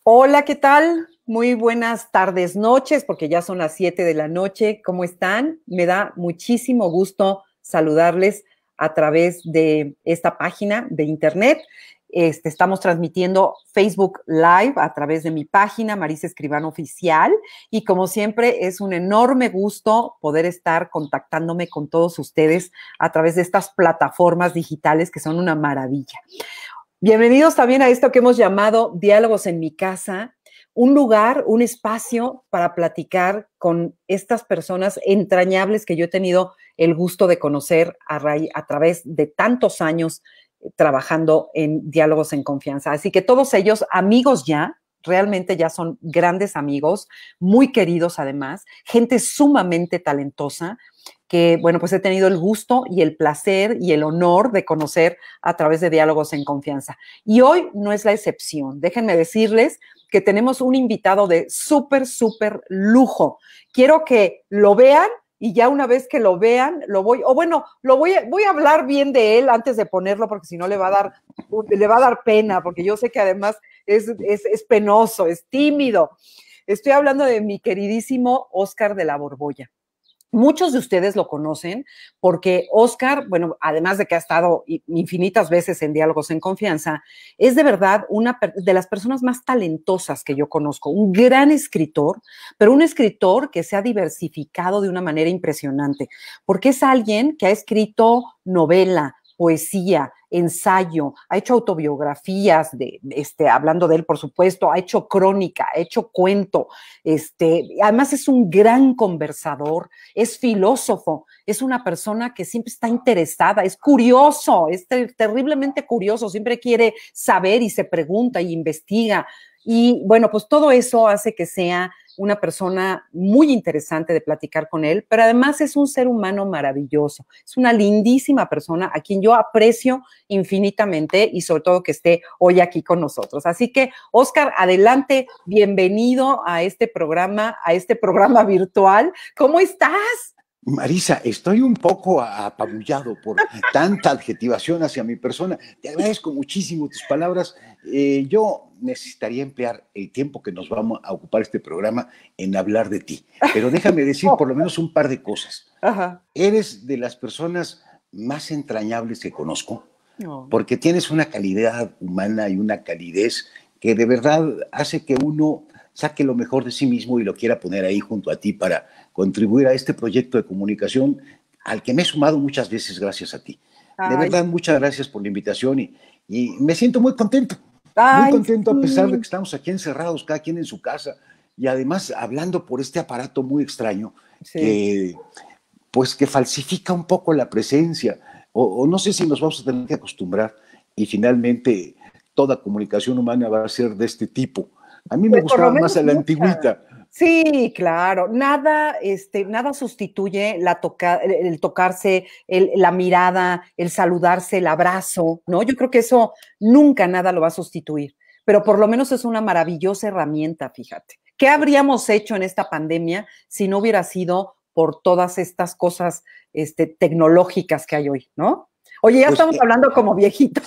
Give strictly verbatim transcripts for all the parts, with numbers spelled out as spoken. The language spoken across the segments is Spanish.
Hola, ¿qué tal? Muy buenas tardes, noches, porque ya son las siete de la noche. ¿Cómo están? Me da muchísimo gusto saludarles a través de esta página de internet. Este, estamos transmitiendo Facebook Live a través de mi página, Marisa Escribano Oficial, y como siempre es un enorme gusto poder estar contactándome con todos ustedes a través de estas plataformas digitales que son una maravilla. Bienvenidos también a esto que hemos llamado Diálogos en mi casa, un lugar, un espacio para platicar con estas personas entrañables que yo he tenido el gusto de conocer a, a través de tantos años trabajando en Diálogos en Confianza. Así que todos ellos, amigos ya, realmente ya son grandes amigos, muy queridos además, gente sumamente talentosa, que, bueno, pues he tenido el gusto y el placer y el honor de conocer a través de Diálogos en Confianza. Y hoy no es la excepción. Déjenme decirles que tenemos un invitado de súper, súper lujo. Quiero que lo vean y ya una vez que lo vean, lo voy, o bueno, lo voy a, voy a hablar bien de él antes de ponerlo, porque si no le va a dar, le va a dar pena, porque yo sé que además es, es, es penoso, es tímido. Estoy hablando de mi queridísimo Óscar de la Borbolla. Muchos de ustedes lo conocen porque Óscar, bueno, además de que ha estado infinitas veces en Diálogos en Confianza, es de verdad una de las personas más talentosas que yo conozco, un gran escritor, pero un escritor que se ha diversificado de una manera impresionante, porque es alguien que ha escrito novela, poesía, ensayo, ha hecho autobiografías, de, este, hablando de él, por supuesto, ha hecho crónica, ha hecho cuento, este, además es un gran conversador, es filósofo, es una persona que siempre está interesada, es curioso, es ter terriblemente curioso, siempre quiere saber y se pregunta y investiga. Y bueno, pues todo eso hace que sea una persona muy interesante de platicar con él, pero además es un ser humano maravilloso, es una lindísima persona a quien yo aprecio infinitamente y sobre todo que esté hoy aquí con nosotros. Así que, Óscar, adelante, bienvenido a este programa, a este programa virtual. ¿Cómo estás? Marisa, estoy un poco apabullado por tanta adjetivación hacia mi persona. Te agradezco muchísimo tus palabras. Eh, yo necesitaría emplear el tiempo que nos vamos a ocupar este programa en hablar de ti. Pero déjame decir por lo menos un par de cosas. Ajá. Eres de las personas más entrañables que conozco, No. porque tienes una calidad humana y una calidez que de verdad hace que uno saque lo mejor de sí mismo y lo quiera poner ahí junto a ti para contribuir a este proyecto de comunicación al que me he sumado muchas veces gracias a ti. De Ay. verdad, muchas gracias por la invitación y, y me siento muy contento, muy Ay, contento sí. a pesar de que estamos aquí encerrados, cada quien en su casa y además hablando por este aparato muy extraño Sí. que, pues, que falsifica un poco la presencia o, o no sé si nos vamos a tener que acostumbrar y finalmente toda comunicación humana va a ser de este tipo. A mí me Pues por lo gustaba menos más a la mucha. antigüita. Sí, claro. Nada, este, nada sustituye la toca el, el tocarse, el, la mirada, el saludarse, el abrazo, ¿no? Yo creo que eso nunca nada lo va a sustituir, pero por lo menos es una maravillosa herramienta, fíjate. ¿Qué habríamos hecho en esta pandemia si no hubiera sido por todas estas cosas, este, tecnológicas que hay hoy, ¿no? Oye, ya Pues, estamos eh, hablando como viejitos,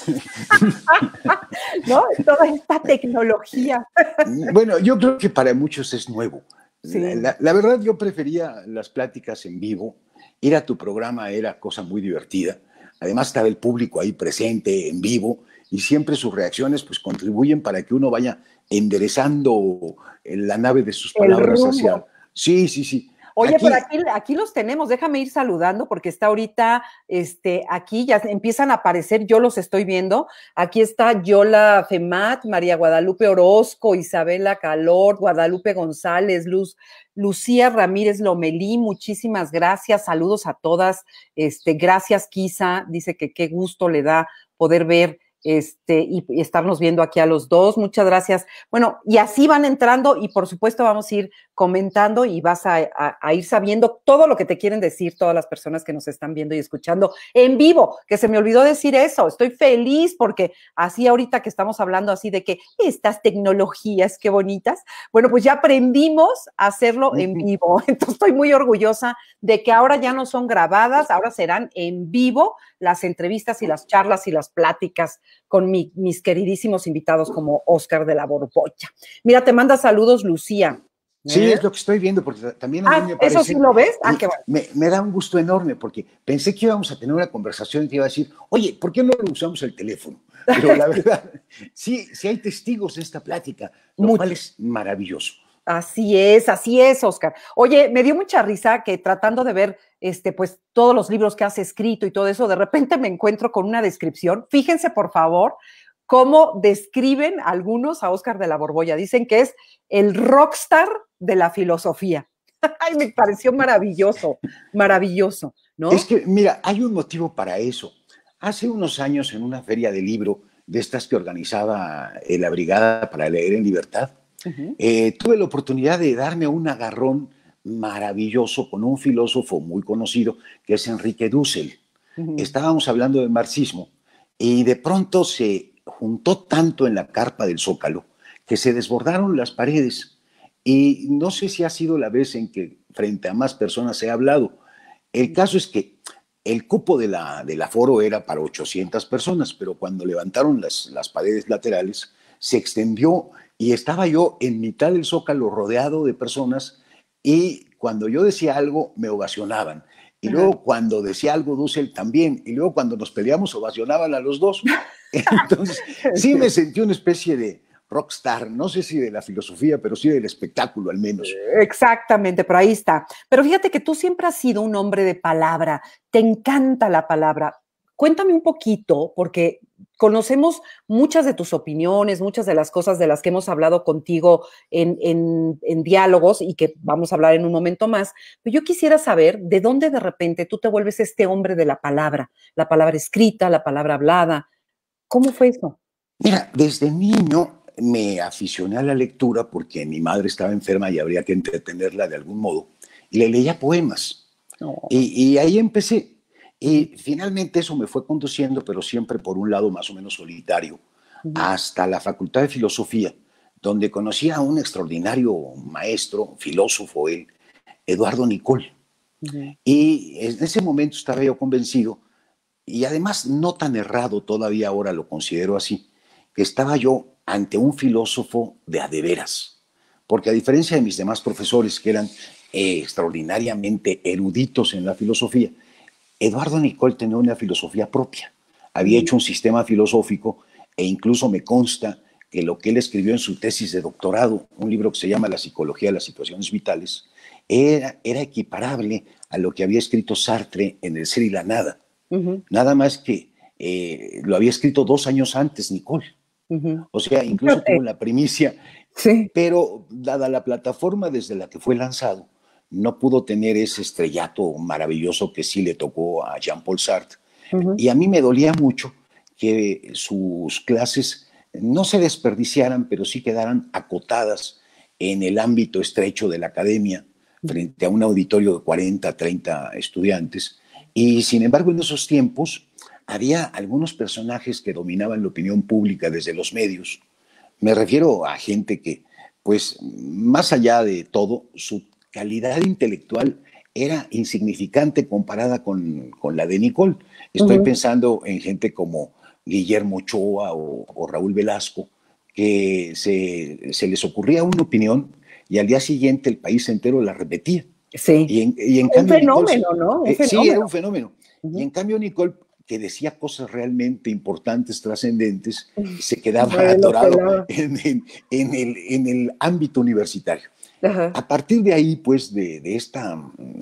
¿no? Toda esta tecnología. bueno, yo creo que para muchos es nuevo. La, Sí. la, la, verdad, yo prefería las pláticas en vivo. Ir a tu programa era cosa muy divertida. Además, estaba el público ahí presente, en vivo, y siempre sus reacciones pues, contribuyen para que uno vaya enderezando la nave de sus El palabras hacia... rumbo. Sí, sí, sí. Oye, pero Aquí, aquí, aquí los tenemos, déjame ir saludando porque está ahorita, este, aquí ya empiezan a aparecer, yo los estoy viendo, aquí está Yola Femat, María Guadalupe Orozco, Isabela Calor, Guadalupe González, Luz, Lucía Ramírez Lomelí, muchísimas gracias, saludos a todas, este, gracias Kisa, dice que qué gusto le da poder ver este, y, y estarnos viendo aquí a los dos, muchas gracias. Bueno, y así van entrando y por supuesto vamos a ir comentando y vas a, a, a, ir sabiendo todo lo que te quieren decir todas las personas que nos están viendo y escuchando en vivo, que se me olvidó decir eso, estoy feliz porque así ahorita que estamos hablando así de que estas tecnologías, qué bonitas, bueno, pues ya aprendimos a hacerlo en vivo, entonces estoy muy orgullosa de que ahora ya no son grabadas, ahora serán en vivo las entrevistas y las charlas y las pláticas con mi, mis queridísimos invitados como Óscar de la Borbolla. Mira, te manda saludos Lucía. Sí, ¿Eh? es lo que estoy viendo, porque también a mí Ah, me ¿eso parece, sí lo ves? Ah, y qué bueno. me, me da un gusto enorme, porque pensé que íbamos a tener una conversación y te iba a decir, oye, ¿por qué no lo usamos el teléfono? Pero la verdad, sí, sí hay testigos de esta plática, lo cual Mucho. es maravilloso. Así es, así es, Óscar. Oye, me dio mucha risa que tratando de ver este, pues, todos los libros que has escrito y todo eso, de repente me encuentro con una descripción. Fíjense, por favor, cómo describen algunos a Óscar de la Borbolla. Dicen que es el rockstar de la filosofía. Ay, me pareció maravilloso, maravilloso, Es ¿no? que, mira, hay un motivo para eso. Hace unos años, en una feria de libro, de estas que organizaba eh, la Brigada para Leer en Libertad, Uh-huh. eh, tuve la oportunidad de darme un agarrón maravilloso con un filósofo muy conocido, que es Enrique Dussel. Uh-huh. Estábamos hablando de marxismo y de pronto se juntó tanto en la carpa del Zócalo que se desbordaron las paredes. Y no sé si ha sido la vez en que frente a más personas he hablado. El caso es que el cupo de la, del aforo era para ochocientas personas, pero cuando levantaron las, las paredes laterales, se extendió y estaba yo en mitad del Zócalo rodeado de personas, y cuando yo decía algo me ovacionaban. Y Uh-huh. luego cuando decía algo Dussel también. Y luego cuando nos peleamos ovacionaban a los dos. Entonces sí me sentí una especie de rockstar, no sé si de la filosofía, pero sí del espectáculo al menos. Exactamente, pero ahí está. Pero fíjate que tú siempre has sido un hombre de palabra, te encanta la palabra. Cuéntame un poquito, porque conocemos muchas de tus opiniones, muchas de las cosas de las que hemos hablado contigo en, en, en diálogos y que vamos a hablar en un momento más, pero yo quisiera saber de dónde de repente tú te vuelves este hombre de la palabra, la palabra escrita, la palabra hablada. ¿Cómo fue eso? Mira, desde niño me aficioné a la lectura porque mi madre estaba enferma y habría que entretenerla de algún modo, y le leía poemas. Oh. Y, y ahí empecé. Uh-huh. Y finalmente eso me fue conduciendo, pero siempre por un lado más o menos solitario, Uh-huh. hasta la Facultad de Filosofía, donde conocí a un extraordinario maestro, filósofo él, Eduardo Nicol. Uh-huh. Y en ese momento estaba yo convencido, y además no tan errado todavía, ahora lo considero así, que estaba yo ante un filósofo de a de veras. Porque a diferencia de mis demás profesores, que eran eh, extraordinariamente eruditos en la filosofía, Eduardo Nicol tenía una filosofía propia. Había Uh-huh. hecho un sistema filosófico, e incluso me consta que lo que él escribió en su tesis de doctorado, un libro que se llama La psicología de las situaciones vitales, era, era equiparable a lo que había escrito Sartre en El ser y la nada. Uh-huh. Nada más que eh, lo había escrito dos años antes Nicol. Uh-huh. O sea, incluso tuvo la primicia, Sí. pero dada la plataforma desde la que fue lanzado, no pudo tener ese estrellato maravilloso que sí le tocó a Jean-Paul Sartre. Uh-huh. Y a mí me dolía mucho que sus clases no se desperdiciaran, pero sí quedaran acotadas en el ámbito estrecho de la academia, frente a un auditorio de cuarenta, treinta estudiantes. Y sin embargo, en esos tiempos había algunos personajes que dominaban la opinión pública desde los medios. Me refiero a gente que, pues, más allá de todo, su calidad intelectual era insignificante comparada con, con la de Nicol. Estoy Uh-huh. pensando en gente como Guillermo Ochoa o, o Raúl Velasco, que se, se les ocurría una opinión y al día siguiente el país entero la repetía. Sí. Y en, y en Un cambio Nicole, fenómeno, ¿no? Un eh, sí, era fenómeno. un fenómeno. Y Uh-huh. en cambio Nicole, que decía cosas realmente importantes, trascendentes, se quedaba Nadie lo atorado pelaba. en, en, en, el, en el ámbito universitario. Ajá. A partir de ahí, pues, de, de esta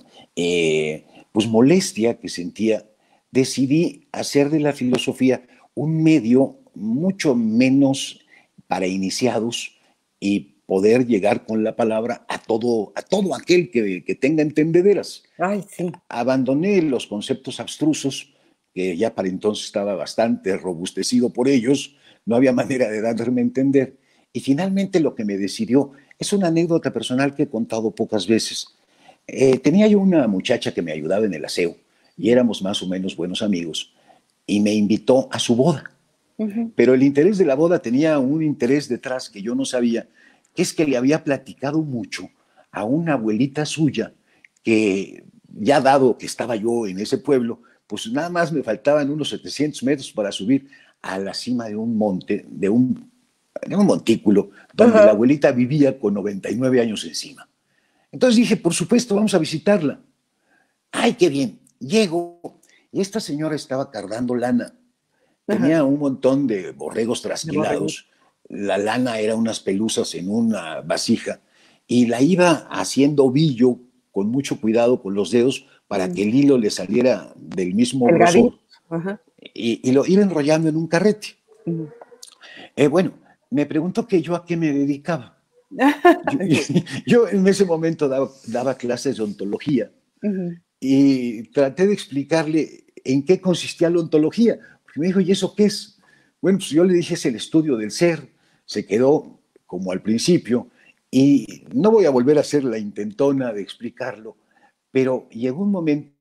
eh, pues, molestia que sentía, decidí hacer de la filosofía un medio mucho menos para iniciados y poder llegar con la palabra a todo, a todo aquel que, que tenga entendederas. Ay, sí. Abandoné los conceptos abstrusos, que ya para entonces estaba bastante robustecido por ellos, no había manera de darme a entender. Y finalmente lo que me decidió es una anécdota personal que he contado pocas veces. Eh, tenía yo una muchacha que me ayudaba en el aseo y éramos más o menos buenos amigos, y me invitó a su boda. Uh-huh. Pero el interés de la boda tenía un interés detrás que yo no sabía, que es que le había platicado mucho a una abuelita suya que, ya dado que estaba yo en ese pueblo, pues nada más me faltaban unos setecientos metros para subir a la cima de un monte, de un, de un montículo, donde uh-huh. la abuelita vivía con noventa y nueve años encima. Entonces dije, por supuesto, vamos a visitarla. ¡Ay, qué bien! Llego y esta señora estaba cargando lana. Tenía un montón de borregos trasquilados. La lana era unas pelusas en una vasija y la iba haciendo ovillo con mucho cuidado con los dedos para que el hilo le saliera del mismo grosor. Uh-huh. y, y lo iba enrollando en un carrete. Uh-huh. Eh, bueno, me preguntó que yo a qué me dedicaba. yo, yo en ese momento daba, daba clases de ontología uh-huh. y traté de explicarle en qué consistía la ontología. Porque me dijo, ¿y eso qué es? Bueno, pues yo le dije, es el estudio del ser. Se quedó como al principio y no voy a volver a hacer la intentona de explicarlo, pero llegó un momento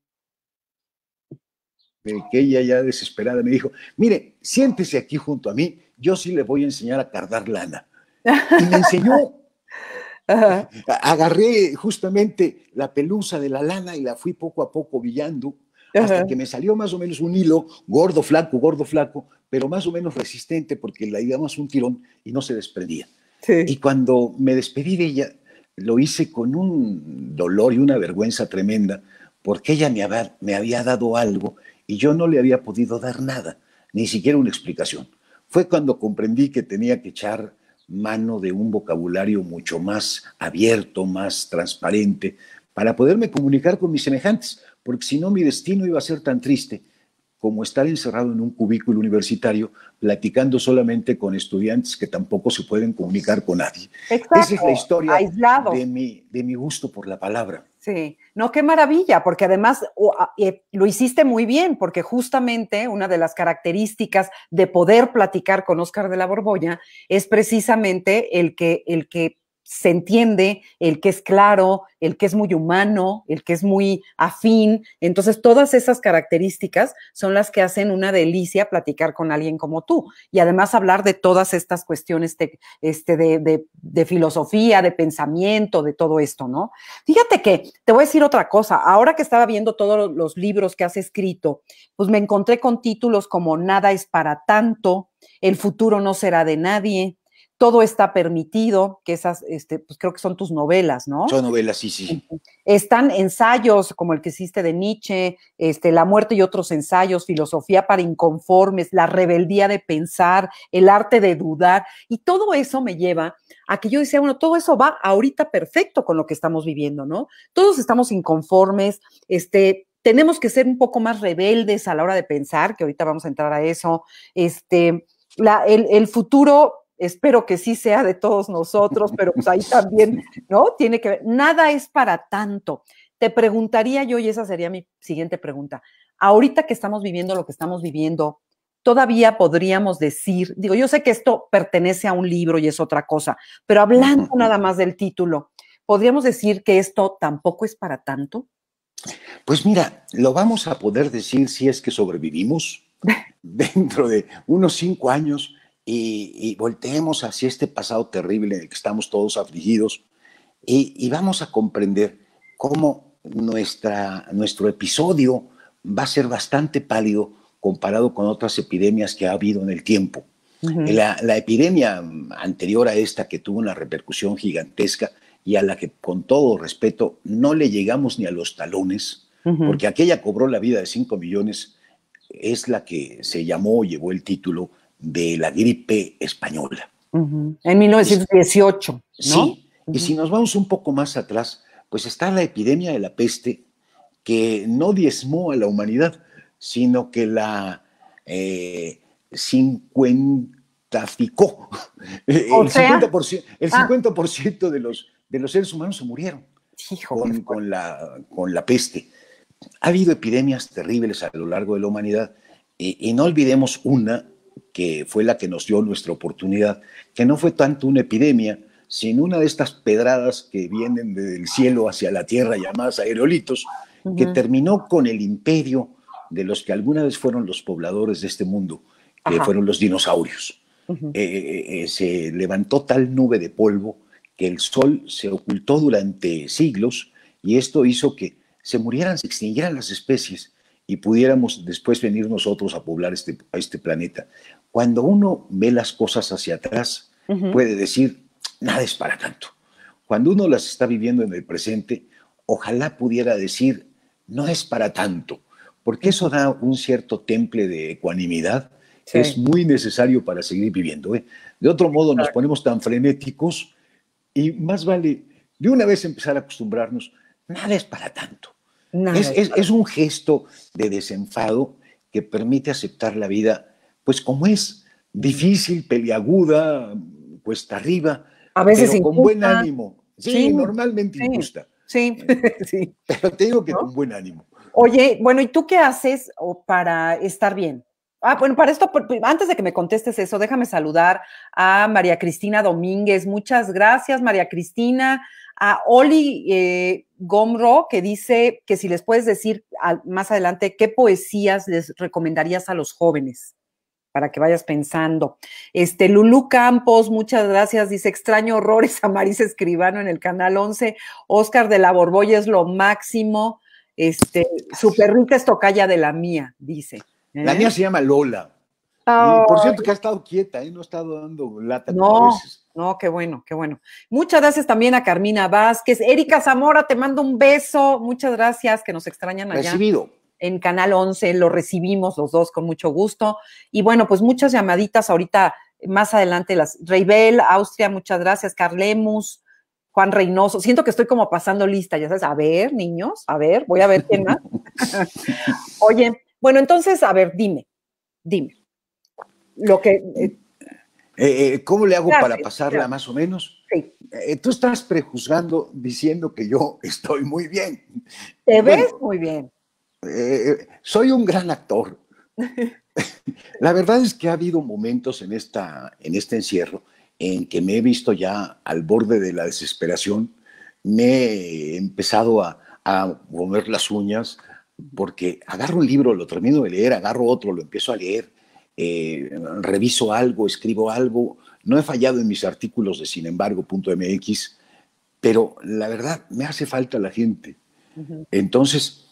en el que ella ya desesperada me dijo, mire, siéntese aquí junto a mí, yo sí le voy a enseñar a cargar lana. Y me enseñó. Ajá. Agarré justamente la pelusa de la lana y la fui poco a poco villando hasta Ajá. que me salió más o menos un hilo, gordo, flaco, gordo, flaco, pero más o menos resistente porque le dábamos un tirón y no se desprendía. Sí. Y cuando me despedí de ella, lo hice con un dolor y una vergüenza tremenda porque ella me había, me había dado algo y yo no le había podido dar nada, ni siquiera una explicación. Fue cuando comprendí que tenía que echar mano de un vocabulario mucho más abierto, más transparente, para poderme comunicar con mis semejantes, porque si no mi destino iba a ser tan triste como estar encerrado en un cubículo universitario platicando solamente con estudiantes que tampoco se pueden comunicar con nadie. Exacto, esa es la historia aislado. de mi, de mi gusto por la palabra. Sí, no, qué maravilla, porque además oh, eh, lo hiciste muy bien, porque justamente una de las características de poder platicar con Óscar de la Borbolla es precisamente el que, el que se entiende, el que es claro, el que es muy humano, el que es muy afín. Entonces, todas esas características son las que hacen una delicia platicar con alguien como tú. Y además hablar de todas estas cuestiones de, este, de, de, de filosofía, de pensamiento, de todo esto, ¿no? Fíjate que te voy a decir otra cosa. Ahora que estaba viendo todos los libros que has escrito, pues me encontré con títulos como Nada es para tanto, El futuro no será de nadie, Todo está permitido, que esas, este, pues creo que son tus novelas, ¿no? Son novelas, sí, sí. Están ensayos como el que hiciste de Nietzsche, este, La muerte y otros ensayos, Filosofía para inconformes, La rebeldía de pensar, El arte de dudar, y todo eso me lleva a que yo decía, bueno, todo eso va ahorita perfecto con lo que estamos viviendo, ¿no? Todos estamos inconformes, este, tenemos que ser un poco más rebeldes a la hora de pensar, que ahorita vamos a entrar a eso, este, la, el, el futuro... Espero que sí sea de todos nosotros, pero pues ahí también, ¿no? Tiene que ver. Nada es para tanto. Te preguntaría yo, y esa sería mi siguiente pregunta. Ahorita que estamos viviendo lo que estamos viviendo, todavía podríamos decir, digo, yo sé que esto pertenece a un libro y es otra cosa, pero hablando nada más del título, ¿podríamos decir que esto tampoco es para tanto? Pues mira, lo vamos a poder decir si es que sobrevivimos dentro de unos cinco años. Y, y volteemos hacia este pasado terrible en el que estamos todos afligidos y, y vamos a comprender cómo nuestra, nuestro episodio va a ser bastante pálido comparado con otras epidemias que ha habido en el tiempo. Uh-huh. La, la epidemia anterior a esta, que tuvo una repercusión gigantesca y a la que, con todo respeto, no le llegamos ni a los talones, uh-huh. porque aquella cobró la vida de cinco millones, es la que se llamó, llevó el título de la gripe española. Uh-huh. En mil novecientos dieciocho, ¿no? Sí, uh-huh. Y si nos vamos un poco más atrás, pues está la epidemia de la peste, que no diezmó a la humanidad, sino que la eh, cincuentaficó. ¿O el sea? cincuenta por ciento, el Ah. cincuenta por ciento de, los, de los seres humanos se murieron Hijo, con, con, la, con la peste. Ha habido epidemias terribles a lo largo de la humanidad, y, y no olvidemos una que fue la que nos dio nuestra oportunidad, que no fue tanto una epidemia, sino una de estas pedradas que vienen del cielo hacia la tierra, llamadas aerolitos, uh-huh. que terminó con el imperio de los que alguna vez fueron los pobladores de este mundo, que Ajá. fueron los dinosaurios. Uh-huh. Eh, eh, se levantó tal nube de polvo que el sol se ocultó durante siglos, y esto hizo que se murieran, se extinguieran las especies, y pudiéramos después venir nosotros a poblar este, a este planeta. Cuando uno ve las cosas hacia atrás, uh-huh. puede decir, nada es para tanto. Cuando uno las está viviendo en el presente, ojalá pudiera decir, no es para tanto, porque eso da un cierto temple de ecuanimidad sí. que es muy necesario para seguir viviendo. ¿eh? De otro modo, nos ponemos tan frenéticos y más vale de una vez empezar a acostumbrarnos, nada es para tanto. Nada es, es, es un gesto de desenfado que permite aceptar la vida, pues como es, difícil, peliaguda, cuesta arriba, a veces pero injusta. Con buen ánimo. Sí, sí normalmente sí, injusta. Sí, sí. Pero te digo que ¿no? con buen ánimo. Oye, bueno, ¿y tú qué haces para estar bien? Ah, bueno, para esto, antes de que me contestes eso, déjame saludar a María Cristina Domínguez. Muchas gracias, María Cristina. A Oli eh, Gomro, que dice que si les puedes decir al, más adelante qué poesías les recomendarías a los jóvenes, para que vayas pensando. Este, Lulú Campos, muchas gracias, dice, extraño horrores a Marisa Escribano en el Canal once. Oscar de la Borbolla es lo máximo. Este, su perrita es tocaya de la mía, dice. ¿Eh? La mía se llama Lola. Oh. Y por cierto que ha estado quieta, ¿eh? No ha estado dando lata no, como a veces. No, qué bueno, qué bueno. Muchas gracias también a Carmina Vázquez. Erika Zamora, te mando un beso. Muchas gracias, que nos extrañan allá. Recibido. En Canal once, lo recibimos los dos con mucho gusto. Y bueno, pues muchas llamaditas ahorita, más adelante, las Reibel, Austria, muchas gracias, Carlemus, Juan Reynoso. Siento que estoy como pasando lista, ya sabes, a ver, niños, a ver, voy a ver quién más. Oye, bueno, entonces, a ver, dime, dime. Lo que... Eh, eh, ¿Cómo le hago gracias, para pasarla gracias. más o menos? Sí. Eh, tú estás prejuzgando diciendo que yo estoy muy bien. Te ves bueno, muy bien. Eh, soy un gran actor. La verdad es que ha habido momentos en, esta, en este encierro en que me he visto ya al borde de la desesperación, me he empezado a, a mover las uñas, porque agarro un libro, lo termino de leer, agarro otro, lo empiezo a leer, eh, reviso algo, escribo algo. No he fallado en mis artículos de sin embargo punto m x, pero la verdad me hace falta la gente. Uh-huh. Entonces,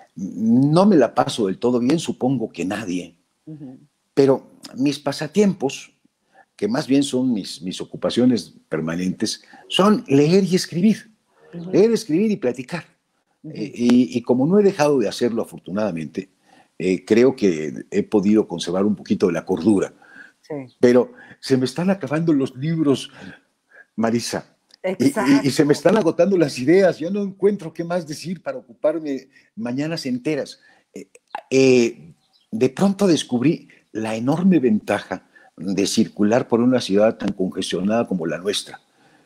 no me la paso del todo bien, supongo que nadie, uh-huh. pero mis pasatiempos, que más bien son mis, mis ocupaciones permanentes, son leer y escribir, uh-huh. leer, escribir y platicar. Uh-huh. eh, y, y como no he dejado de hacerlo afortunadamente, eh, creo que he podido conservar un poquito de la cordura. Sí. Pero se me están acabando los libros, Marisa. Y, y, y se me están agotando las ideas, ya no encuentro qué más decir para ocuparme mañanas enteras. Eh, eh, de pronto descubrí la enorme ventaja de circular por una ciudad tan congestionada como la nuestra.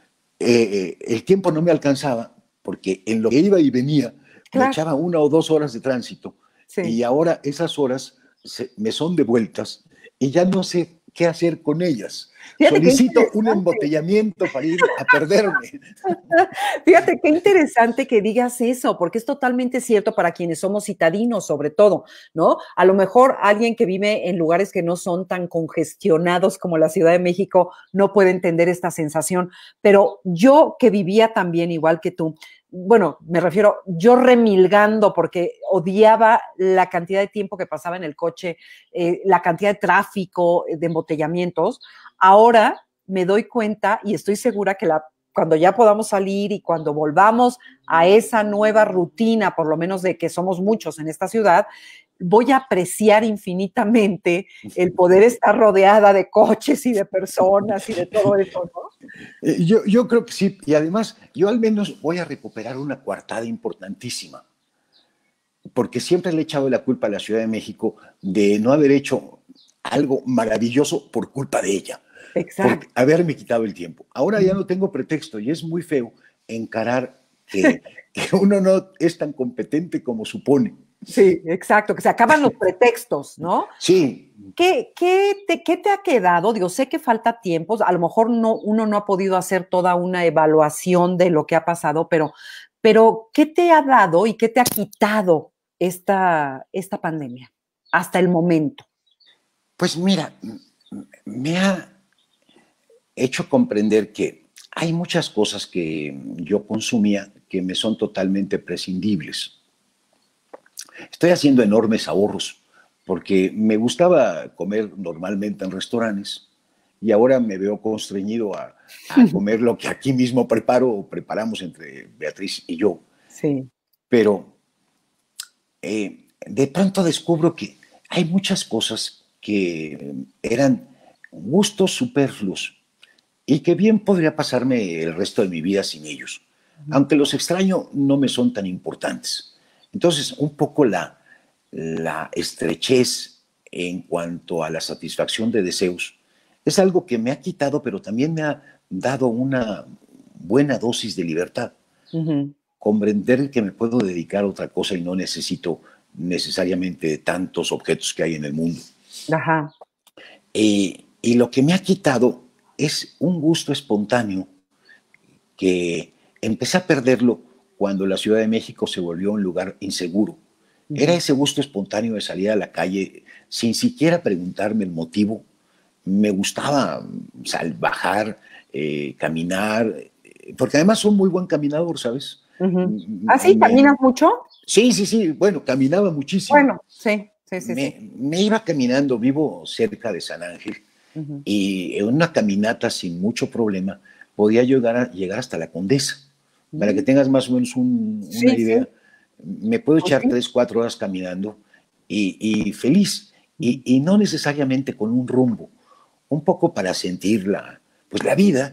Eh, el tiempo no me alcanzaba, porque en lo que iba y venía, claro. me echaba una o dos horas de tránsito, sí. y ahora esas horas se, me son devueltas, y ya no sé qué hacer con ellas. Fíjate Solicito un embotellamiento para ir a perderme. Fíjate qué interesante que digas eso, porque es totalmente cierto para quienes somos citadinos, sobre todo, ¿no? A lo mejor alguien que vive en lugares que no son tan congestionados como la Ciudad de México no puede entender esta sensación, pero yo que vivía también igual que tú, bueno, me refiero, yo remilgando porque odiaba la cantidad de tiempo que pasaba en el coche, eh, la cantidad de tráfico, de embotellamientos. Ahora me doy cuenta y estoy segura que la, cuando ya podamos salir y cuando volvamos a esa nueva rutina, por lo menos de que somos muchos en esta ciudad, voy a apreciar infinitamente el poder estar rodeada de coches y de personas y de todo eso, ¿no? Eh, yo, yo creo que sí, y además yo al menos voy a recuperar una coartada importantísima, porque siempre le he echado la culpa a la Ciudad de México de no haber hecho algo maravilloso por culpa de ella. Exacto. Por haberme quitado el tiempo. Ahora ya no tengo pretexto y es muy feo encarar que, que uno no es tan competente como supone. Sí, exacto, que se acaban los pretextos, ¿no? Sí. ¿Qué, qué, te, ¿Qué te ha quedado? Digo, sé que falta tiempo, a lo mejor no, uno no ha podido hacer toda una evaluación de lo que ha pasado, pero, pero ¿qué te ha dado y qué te ha quitado esta, esta pandemia hasta el momento? Pues mira, me ha hecho comprender que hay muchas cosas que yo consumía que me son totalmente prescindibles. Estoy haciendo enormes ahorros porque me gustaba comer normalmente en restaurantes y ahora me veo constreñido a, a comer lo que aquí mismo preparo o preparamos entre Beatriz y yo. Sí. Pero eh, de pronto descubro que hay muchas cosas que eran gustos superfluos y que bien podría pasarme el resto de mi vida sin ellos. Aunque los extraño, no me son tan importantes. Entonces, un poco la, la estrechez en cuanto a la satisfacción de deseos es algo que me ha quitado, pero también me ha dado una buena dosis de libertad. Uh-huh. Comprender que me puedo dedicar a otra cosa y no necesito necesariamente tantos objetos que hay en el mundo. Ajá. Eh, y lo que me ha quitado es un gusto espontáneo que empecé a perderlo cuando la Ciudad de México se volvió un lugar inseguro. Uh-huh. Era ese gusto espontáneo de salir a la calle sin siquiera preguntarme el motivo. Me gustaba sal, bajar, eh, caminar, porque además soy muy buen caminador, ¿sabes? Uh-huh. ¿Ah, sí? Me, ¿Caminas mucho? Sí, sí, sí. Bueno, caminaba muchísimo. Bueno, sí, sí, sí. Me, sí. me iba caminando, vivo cerca de San Ángel, uh-huh. y en una caminata sin mucho problema podía llegar, a, llegar hasta la Condesa. Uh-huh. Para que tengas más o menos un, sí, una idea, sí. me puedo echar okay. tres, cuatro horas caminando y, y feliz, uh-huh. y, y no necesariamente con un rumbo, un poco para sentir la, pues la vida,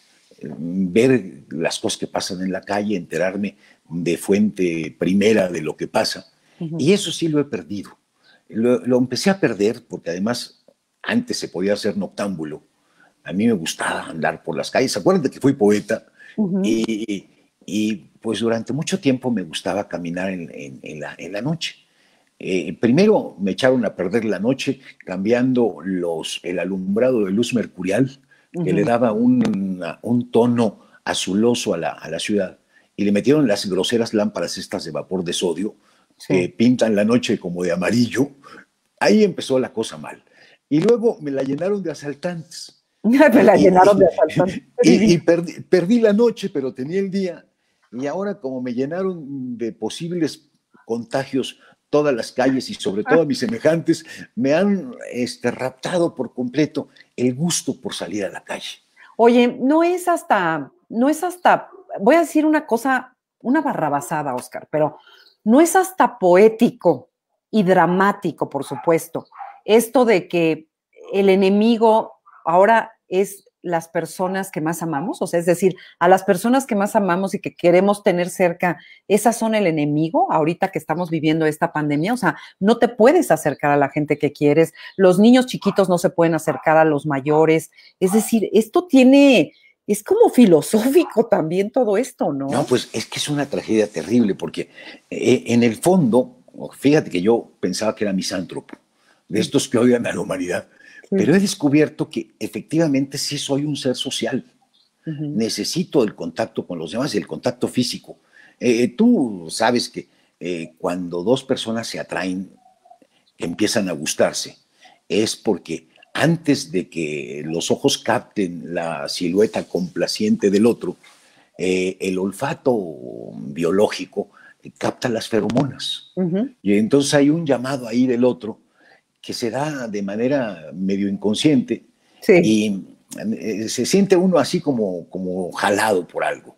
ver las cosas que pasan en la calle, enterarme de fuente primera de lo que pasa. Uh-huh. Y eso sí lo he perdido. Lo, lo empecé a perder porque además antes se podía ser noctámbulo. A mí me gustaba andar por las calles. Acuérdate que fui poeta. Uh-huh. y, y pues durante mucho tiempo me gustaba caminar en, en, en, la, en la noche. Eh, primero me echaron a perder la noche cambiando los, el alumbrado de luz mercurial, que uh-huh. le daba un, un tono azuloso a la, a la ciudad, y le metieron las groseras lámparas estas de vapor de sodio, sí. que pintan la noche como de amarillo. Ahí empezó la cosa mal. Y luego me la llenaron de asaltantes. me la y, llenaron de asaltantes. Y, y perdí, perdí la noche, pero tenía el día. Y ahora, como me llenaron de posibles contagios todas las calles y sobre todo a mis semejantes, me han este, raptado por completo el gusto por salir a la calle. Oye, no es hasta, no es hasta, voy a decir una cosa, una barrabasada, Oscar, pero no es hasta poético y dramático, por supuesto, esto de que el enemigo ahora es las personas que más amamos, o sea, es decir, a las personas que más amamos y que queremos tener cerca, ¿esas son el enemigo ahorita que estamos viviendo esta pandemia? O sea, no te puedes acercar a la gente que quieres, los niños chiquitos no se pueden acercar a los mayores, es decir, esto tiene, es como filosófico también todo esto, ¿no? No, pues es que es una tragedia terrible porque eh, en el fondo, fíjate que yo pensaba que era misántropo, de estos que odian a la humanidad, pero he descubierto que efectivamente sí soy un ser social. Uh-huh. Necesito el contacto con los demás y el contacto físico. Eh, tú sabes que eh, cuando dos personas se atraen, que empiezan a gustarse, es porque antes de que los ojos capten la silueta complaciente del otro, eh, el olfato biológico eh, capta las feromonas. Uh-huh. Y entonces hay un llamado ahí del otro que se da de manera medio inconsciente, sí. y eh, se siente uno así como, como jalado por algo.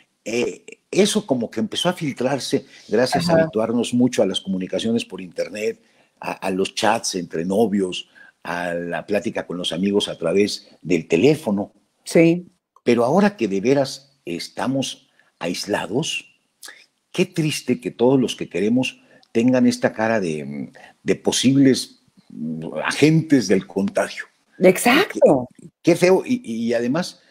Eh, eso como que empezó a filtrarse gracias Ajá. a habituarnos mucho a las comunicaciones por internet, a, a los chats entre novios, a la plática con los amigos a través del teléfono. Sí. Pero ahora que de veras estamos aislados, qué triste que todos los que queremos tengan esta cara de, de posibles agentes del contagio. Exacto. Qué, qué feo. Y, y además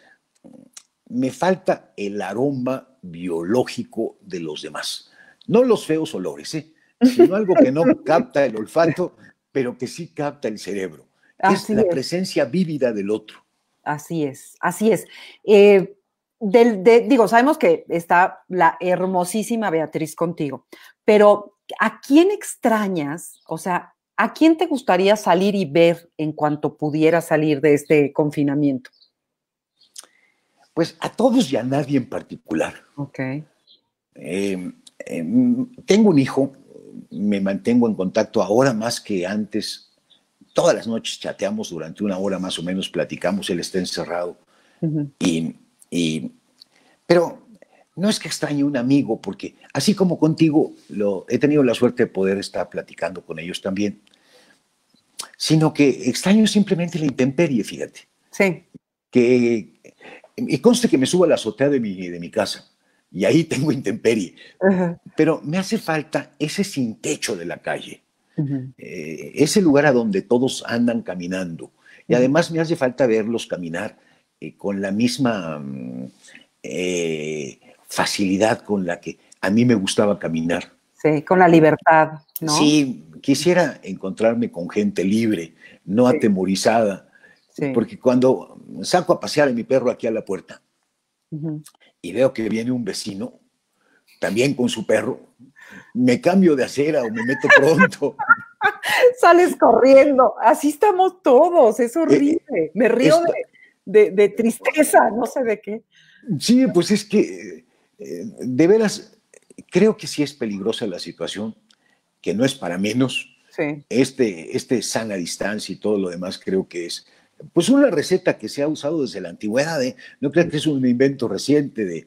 me falta el aroma biológico de los demás. No los feos olores, ¿eh? Sino algo que no capta el olfato, pero que sí capta el cerebro. Es la es. presencia vívida del otro. Así es, así es. Eh, del, de, digo, sabemos que está la hermosísima Beatriz contigo, pero ¿a quién extrañas? O sea, ¿a quién te gustaría salir y ver en cuanto pudiera salir de este confinamiento? Pues a todos y a nadie en particular. Ok. Eh, eh, tengo un hijo me mantengo en contacto ahora más que antes. Todas las noches chateamos durante una hora más o menos, platicamos, él está encerrado. Uh-huh. y, y, pero no es que extrañe un amigo, porque así como contigo, lo, he tenido la suerte de poder estar platicando con ellos también, sino que extraño simplemente la intemperie, fíjate. Sí. Que, y conste que me subo a la azotea de mi, de mi casa, y ahí tengo intemperie. Uh-huh. Pero me hace falta ese sin techo de la calle. Uh-huh. eh, ese lugar a donde todos andan caminando. Y además me hace falta verlos caminar eh, con la misma eh, facilidad con la que a mí me gustaba caminar. Sí, con la libertad, ¿no? Sí, quisiera encontrarme con gente libre, no sí. atemorizada. Sí. Porque cuando saco a pasear a mi perro aquí a la puerta uh-huh. y veo que viene un vecino, también con su perro, me cambio de acera o me meto pronto. Sales corriendo, así estamos todos, es horrible. Eh, me río esta, de, de, de tristeza, no sé de qué. Sí, pues es que eh, de veras creo que sí es peligrosa la situación, que no es para menos. Sí. Este, este sana distancia y todo lo demás creo que es pues una receta que se ha usado desde la antigüedad. ¿eh? No creo que es un invento reciente de,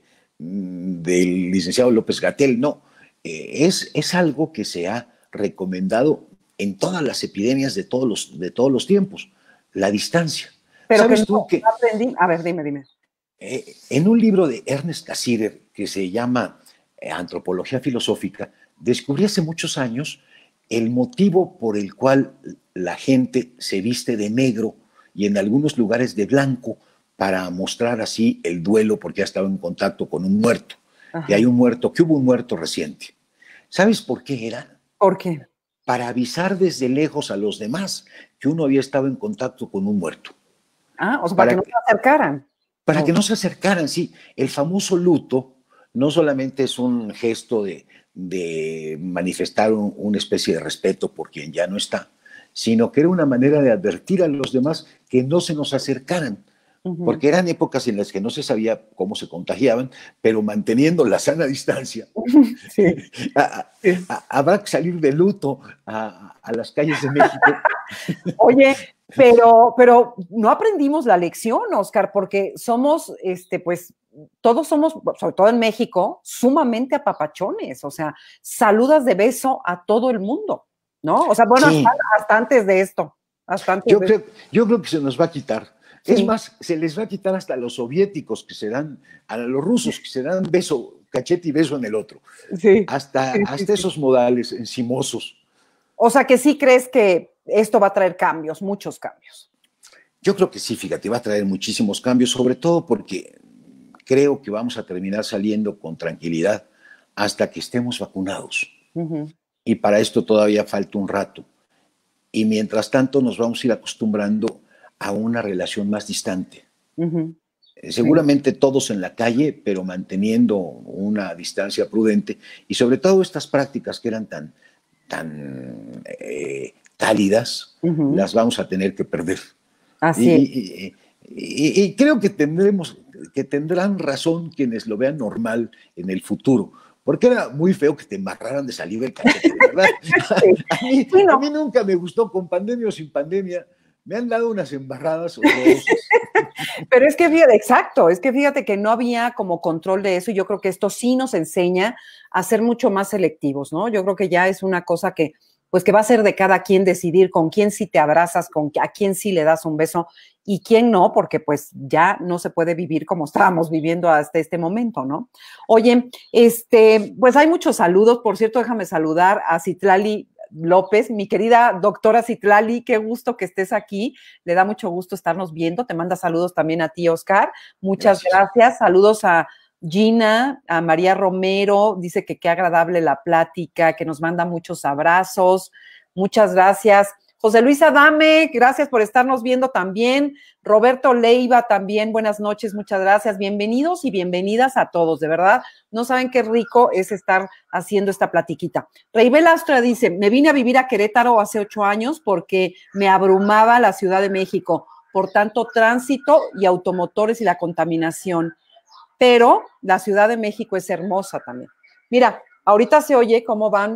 del licenciado López-Gatell, no. Eh, es, es algo que se ha recomendado en todas las epidemias de todos los, de todos los tiempos, la distancia. Pero ¿Sabes que tú no, que, aprendí? A ver, dime, dime. Eh, en un libro de Ernest Cassirer que se llama eh, Antropología Filosófica, descubrí hace muchos años el motivo por el cual la gente se viste de negro y en algunos lugares de blanco para mostrar así el duelo porque ha estado en contacto con un muerto. Ajá. Y hay un muerto, que hubo un muerto reciente. ¿Sabes por qué era? ¿Por qué? Para avisar desde lejos a los demás que uno había estado en contacto con un muerto. Ah, o sea, para, para que no se acercaran. Para no. que no se acercaran, sí. El famoso luto no solamente es un gesto de, de manifestar un, una especie de respeto por quien ya no está, sino que era una manera de advertir a los demás que no se nos acercaran. Uh-huh. Porque eran épocas en las que no se sabía cómo se contagiaban, pero manteniendo la sana distancia. Sí. a, a, habrá que salir de luto a, a las calles de México. Oye, pero, pero no aprendimos la lección, Oscar, porque somos, este, pues, todos somos, sobre todo en México, sumamente apapachones. O sea, saludas de beso a todo el mundo, ¿no? O sea, bueno, sí. hasta, hasta antes de esto. Hasta antes yo, de creo, esto. yo creo que se nos va a quitar. Sí. Es más, se les va a quitar hasta a los soviéticos que se dan, a los rusos que se dan beso, cachete y beso en el otro. Sí. Hasta, sí, sí, hasta sí. esos modales encimosos. O sea, que sí crees que esto va a traer cambios, muchos cambios. Yo creo que sí, fíjate, va a traer muchísimos cambios, sobre todo porque creo que vamos a terminar saliendo con tranquilidad hasta que estemos vacunados. Uh-huh. Y para esto todavía falta un rato. Y mientras tanto nos vamos a ir acostumbrando a una relación más distante. Uh-huh. Seguramente sí. Todos en la calle, pero manteniendo una distancia prudente y sobre todo estas prácticas que eran tan, tan eh, cálidas, uh-huh. las vamos a tener que perder. Así y, y, y, y creo que tendremos, que tendrán razón quienes lo vean normal en el futuro. Porque era muy feo que te embarraran de saliva el cachete, ¿verdad? Sí. a, mí, sí, no. a mí nunca me gustó, con pandemia o sin pandemia, me han dado unas embarradas horrorosas. Pero es que fíjate, exacto, es que fíjate que no había como control de eso y yo creo que esto sí nos enseña a ser mucho más selectivos, ¿no? Yo creo que ya es una cosa que, pues que va a ser de cada quien decidir con quién sí te abrazas, con a quién sí le das un beso y quién no, porque pues ya no se puede vivir como estábamos viviendo hasta este momento, ¿no? Oye, este, pues hay muchos saludos, por cierto, déjame saludar a Citlali López, mi querida doctora Citlali, qué gusto que estés aquí, le da mucho gusto estarnos viendo, te manda saludos también a ti, Oscar, muchas gracias, gracias. Saludos a Gina, a María Romero, dice que qué agradable la plática, que nos manda muchos abrazos, muchas gracias. José Luis Adame, gracias por estarnos viendo también. Roberto Leiva también, buenas noches, muchas gracias. Bienvenidos y bienvenidas a todos, de verdad. No saben qué rico es estar haciendo esta platiquita. Reibel Astra dice, me vine a vivir a Querétaro hace ocho años porque me abrumaba la Ciudad de México, por tanto tránsito y automotores y la contaminación. Pero la Ciudad de México es hermosa también. Mira, ahorita se oye cómo van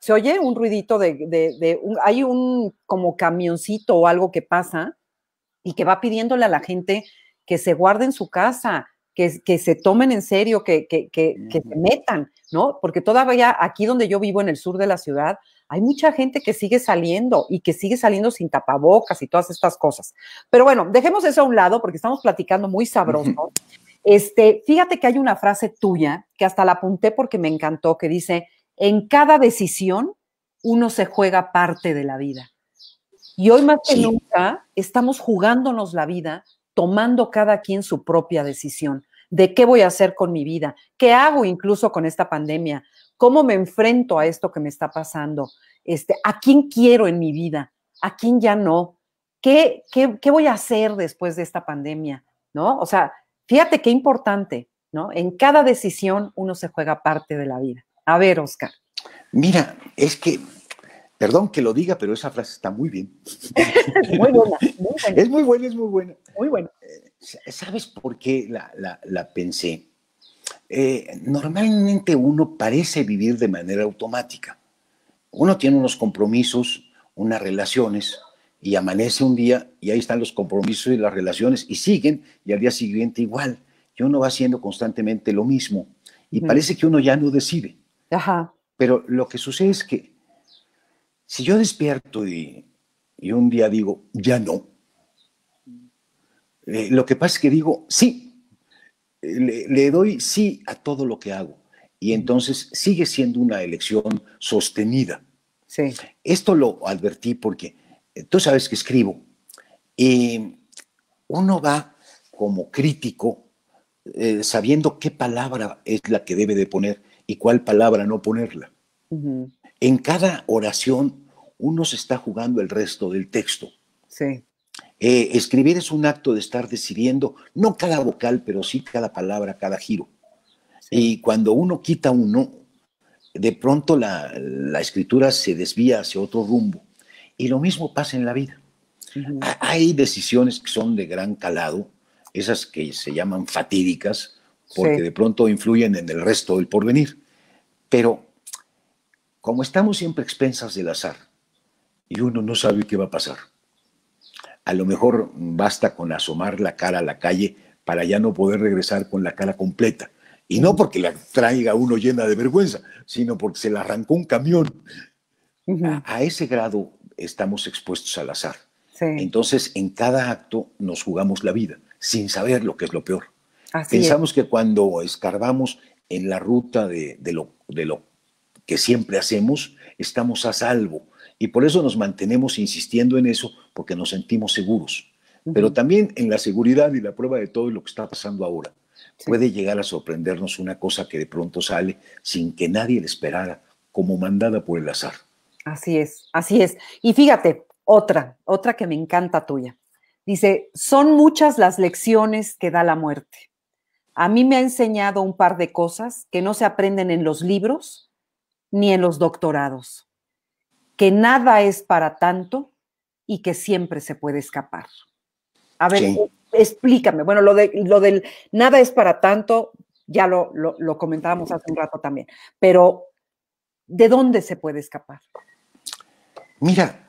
se oye un ruidito de, de, de un, hay un como camioncito o algo que pasa y que va pidiéndole a la gente que se guarde en su casa, que, que se tomen en serio, que, que, que, que se metan, ¿no? Porque todavía aquí donde yo vivo, en el sur de la ciudad, hay mucha gente que sigue saliendo y que sigue saliendo sin tapabocas y todas estas cosas. Pero bueno, dejemos eso a un lado porque estamos platicando muy sabroso. Este, fíjate que hay una frase tuya que hasta la apunté porque me encantó, que dice: en cada decisión uno se juega parte de la vida. Y hoy más que sí. nunca estamos jugándonos la vida, tomando cada quien su propia decisión de qué voy a hacer con mi vida, qué hago incluso con esta pandemia, cómo me enfrento a esto que me está pasando, este, a quién quiero en mi vida, a quién ya no, qué, qué, qué voy a hacer después de esta pandemia, ¿no? O sea, fíjate qué importante, ¿no? En cada decisión uno se juega parte de la vida. A ver, Oscar. Mira, es que, perdón que lo diga, pero esa frase está muy bien. Muy buena, muy buena. Es muy buena, es muy buena. Muy buena. ¿Sabes por qué la, la, la pensé? Eh, normalmente uno parece vivir de manera automática. Uno tiene unos compromisos, unas relaciones, y amanece un día y ahí están los compromisos y las relaciones y siguen, y al día siguiente igual. Y uno va haciendo constantemente lo mismo y uh-huh. parece que uno ya no decide. Ajá. Pero lo que sucede es que si yo despierto y, y un día digo, ya no, eh, lo que pasa es que digo, sí, le, le doy sí a todo lo que hago. Y entonces sigue siendo una elección sostenida. Sí. Esto lo advertí porque eh, tú sabes que escribo y uno va como crítico eh, sabiendo qué palabra es la que debe de poner y cuál palabra no ponerla. Uh-huh. En cada oración uno se está jugando el resto del texto. Sí. Eh, escribir es un acto de estar decidiendo, no cada vocal, pero sí cada palabra, cada giro. Sí. Y cuando uno quita uno, de pronto la, la escritura se desvía hacia otro rumbo. Y lo mismo pasa en la vida. Uh-huh. Hay decisiones que son de gran calado, esas que se llaman fatídicas, porque sí. de pronto influyen en el resto del porvenir. Pero como estamos siempre expensas del azar y uno no sabe qué va a pasar, a lo mejor basta con asomar la cara a la calle para ya no poder regresar con la cara completa. Y no porque la traiga uno llena de vergüenza, sino porque se la arrancó un camión. Uh-huh. A, a ese grado estamos expuestos al azar. Sí. Entonces, en cada acto nos jugamos la vida, sin saber lo que es lo peor. Así Pensamos es. que cuando escarbamos en la ruta de, de, lo, de lo que siempre hacemos, estamos a salvo. Y por eso nos mantenemos insistiendo en eso, porque nos sentimos seguros. Uh-huh. Pero también en la seguridad y la prueba de todo lo que está pasando ahora, sí. puede llegar a sorprendernos una cosa que de pronto sale sin que nadie le esperara, como mandada por el azar. Así es, así es. Y fíjate, otra, otra que me encanta tuya. Dice, son muchas las lecciones que da la muerte. A mí me ha enseñado un par de cosas que no se aprenden en los libros ni en los doctorados. Que nada es para tanto y que siempre se puede escapar. A ver, sí. explícame. Bueno, lo, de, lo del nada es para tanto, ya lo, lo, lo comentábamos hace un rato también, pero ¿de dónde se puede escapar? Mira,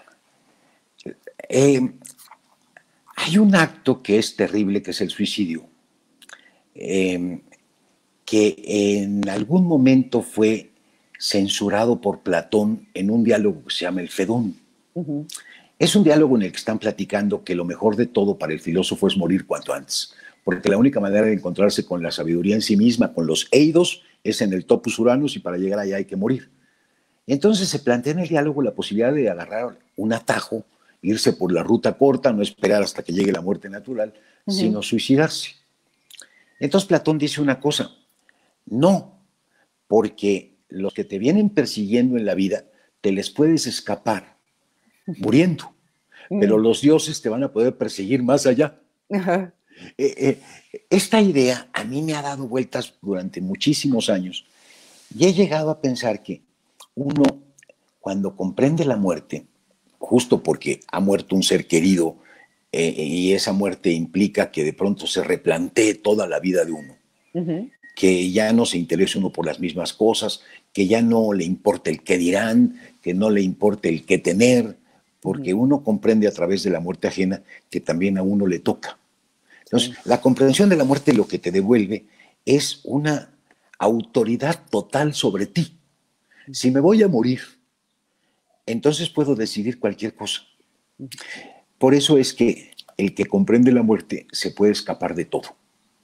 eh, hay un acto que es terrible, que es el suicidio, eh, que en algún momento fue censurado por Platón en un diálogo que se llama el Fedón. Uh-huh. Es un diálogo en el que están platicando que lo mejor de todo para el filósofo es morir cuanto antes, porque la única manera de encontrarse con la sabiduría en sí misma, con los eidos, es en el topus uranus y para llegar allá hay que morir. Entonces se plantea en el diálogo la posibilidad de agarrar un atajo, irse por la ruta corta, no esperar hasta que llegue la muerte natural, uh-huh. sino suicidarse. Entonces Platón dice una cosa, no, porque los que te vienen persiguiendo en la vida, te les puedes escapar muriendo, uh-huh. pero los dioses te van a poder perseguir más allá. Uh-huh. Eh, eh, esta idea a mí me ha dado vueltas durante muchísimos años y he llegado a pensar que uno, cuando comprende la muerte, justo porque ha muerto un ser querido eh, y esa muerte implica que de pronto se replantee toda la vida de uno, uh-huh. que ya no se interese uno por las mismas cosas, que ya no le importa el qué dirán, que no le importa el qué tener, porque uno comprende a través de la muerte ajena que también a uno le toca. Entonces, sí. La comprensión de la muerte lo que te devuelve es una autoridad total sobre ti. Si me voy a morir, entonces puedo decidir cualquier cosa. Por eso es que el que comprende la muerte se puede escapar de todo.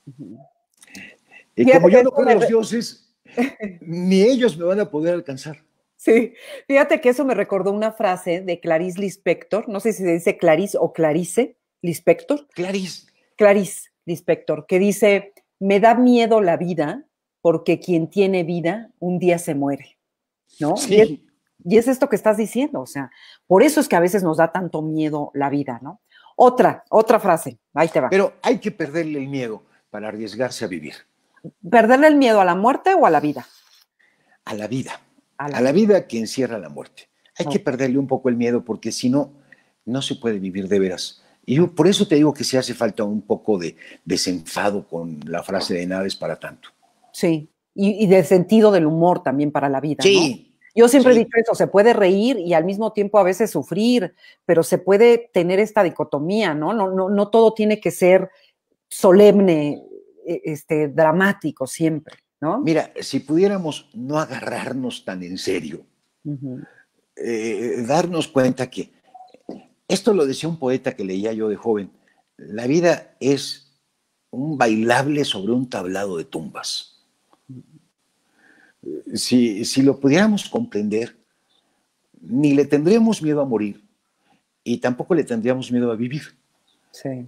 Y como yo no creo en los dioses, ni ellos me van a poder alcanzar. Sí, fíjate que eso me recordó una frase de Clarice Lispector, no sé si se dice Clarice o Clarice Lispector. Clarice. Clarice Lispector, que dice, me da miedo la vida porque quien tiene vida un día se muere, ¿no? Sí. Y, es, y es esto que estás diciendo, o sea, por eso es que a veces nos da tanto miedo la vida, ¿no? Otra, otra frase, ahí te va. Pero hay que perderle el miedo para arriesgarse a vivir. ¿Perderle el miedo a la muerte o a la vida? A la vida. A la, a la vida que encierra la muerte. Hay okay. que perderle un poco el miedo porque si no, no se puede vivir de veras. Y yo por eso te digo que sí hace falta un poco de desenfado con la frase de nada es para tanto. Sí, y, y de sentido del humor también para la vida, sí, ¿no? Yo siempre sí. he dicho eso, se puede reír y al mismo tiempo a veces sufrir, pero se puede tener esta dicotomía, ¿no? No, no, no todo tiene que ser solemne, este, dramático siempre, ¿no? Mira, si pudiéramos no agarrarnos tan en serio, uh-huh. eh, darnos cuenta que, esto lo decía un poeta que leía yo de joven, la vida es un bailable sobre un tablado de tumbas. Si, si lo pudiéramos comprender, ni le tendríamos miedo a morir y tampoco le tendríamos miedo a vivir. Sí.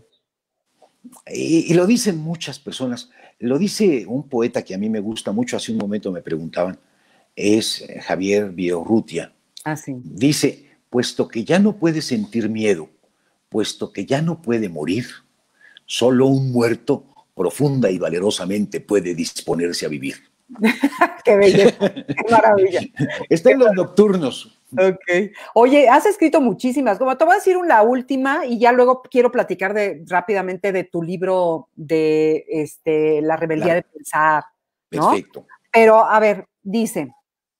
Y, y lo dicen muchas personas. Lo dice un poeta que a mí me gusta mucho, hace un momento me preguntaban, es Javier Villaurrutia. Ah, sí. Dice, puesto que ya no puede sentir miedo, puesto que ya no puede morir, solo un muerto profunda y valerosamente puede disponerse a vivir. Qué belleza, qué maravilla. Está en los nocturnos. Ok. Oye, has escrito muchísimas. Como te voy a decir la última y ya luego quiero platicar de, rápidamente de tu libro de este, La rebeldía claro. de pensar, ¿no? Perfecto. Pero, a ver, dice,